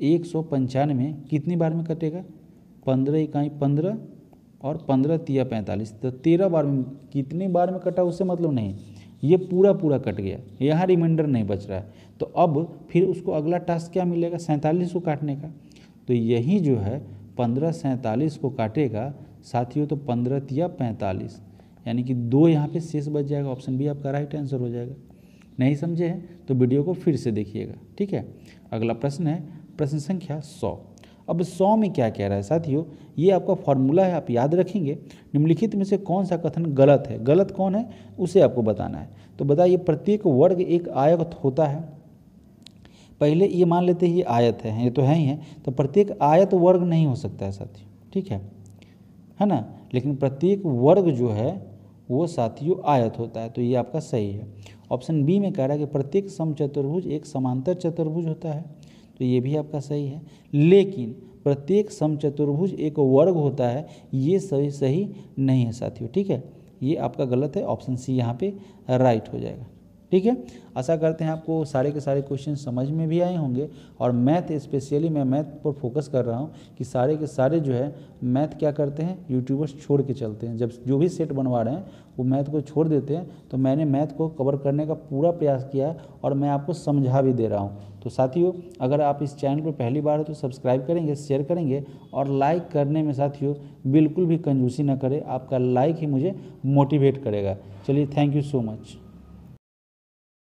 195 कितनी बार में कटेगा, 15 इकाई 15 और 15 तिया 45, तो 13 बार में, कितनी बार में कटा उससे मतलब नहीं, ये पूरा कट गया, यहाँ रिमाइंडर नहीं बच रहा है। तो अब फिर उसको अगला टास्क क्या मिलेगा, 47 को काटने का। तो यही जो है 15 47 को काटेगा साथियों, तो 15 तिया 45, यानी कि 2 यहाँ पे शेष बच जाएगा। ऑप्शन बी आपका राइट आंसर हो जाएगा। नहीं समझे हैं तो वीडियो को फिर से देखिएगा, ठीक है। अगला प्रश्न है प्रश्न संख्या 100। अब 100 में क्या कह रहा है साथियों, ये आपका फॉर्मूला है, आप याद रखेंगे। निम्नलिखित में से कौन सा कथन गलत है, गलत कौन है उसे आपको बताना है। तो बताइए, प्रत्येक वर्ग एक आयत होता है। पहले ये मान लेते हैं ये आयत है, ये तो है ही है, तो प्रत्येक आयत वर्ग नहीं हो सकता है साथियों, ठीक है ना। लेकिन प्रत्येक वर्ग जो है वो साथियों आयत होता है, तो ये आपका सही है। ऑप्शन बी में कह रहा है कि प्रत्येक समचतुर्भुज एक समांतर चतुर्भुज होता है, तो ये भी आपका सही है। लेकिन प्रत्येक समचतुर्भुज एक वर्ग होता है, ये सही नहीं है साथियों, ठीक है। ये आपका गलत है, ऑप्शन सी यहाँ पे राइट हो जाएगा। ठीक है, आशा करते हैं आपको सारे के सारे क्वेश्चन समझ में भी आए होंगे। और मैथ स्पेशली मैं मैथ पर फोकस कर रहा हूँ कि सारे के सारे जो है मैथ क्या करते हैं, यूट्यूबर्स छोड़ के चलते हैं। जब जो भी सेट बनवा रहे हैं वो मैथ को छोड़ देते हैं। तो मैंने मैथ को कवर करने का पूरा प्रयास किया है और मैं आपको समझा भी दे रहा हूँ। तो साथियों, अगर आप इस चैनल पर पहली बार हो तो सब्सक्राइब करेंगे, शेयर करेंगे और लाइक करने में साथियों बिल्कुल भी कंजूसी ना करें। आपका लाइक ही मुझे मोटिवेट करेगा। चलिए, थैंक यू सो मच।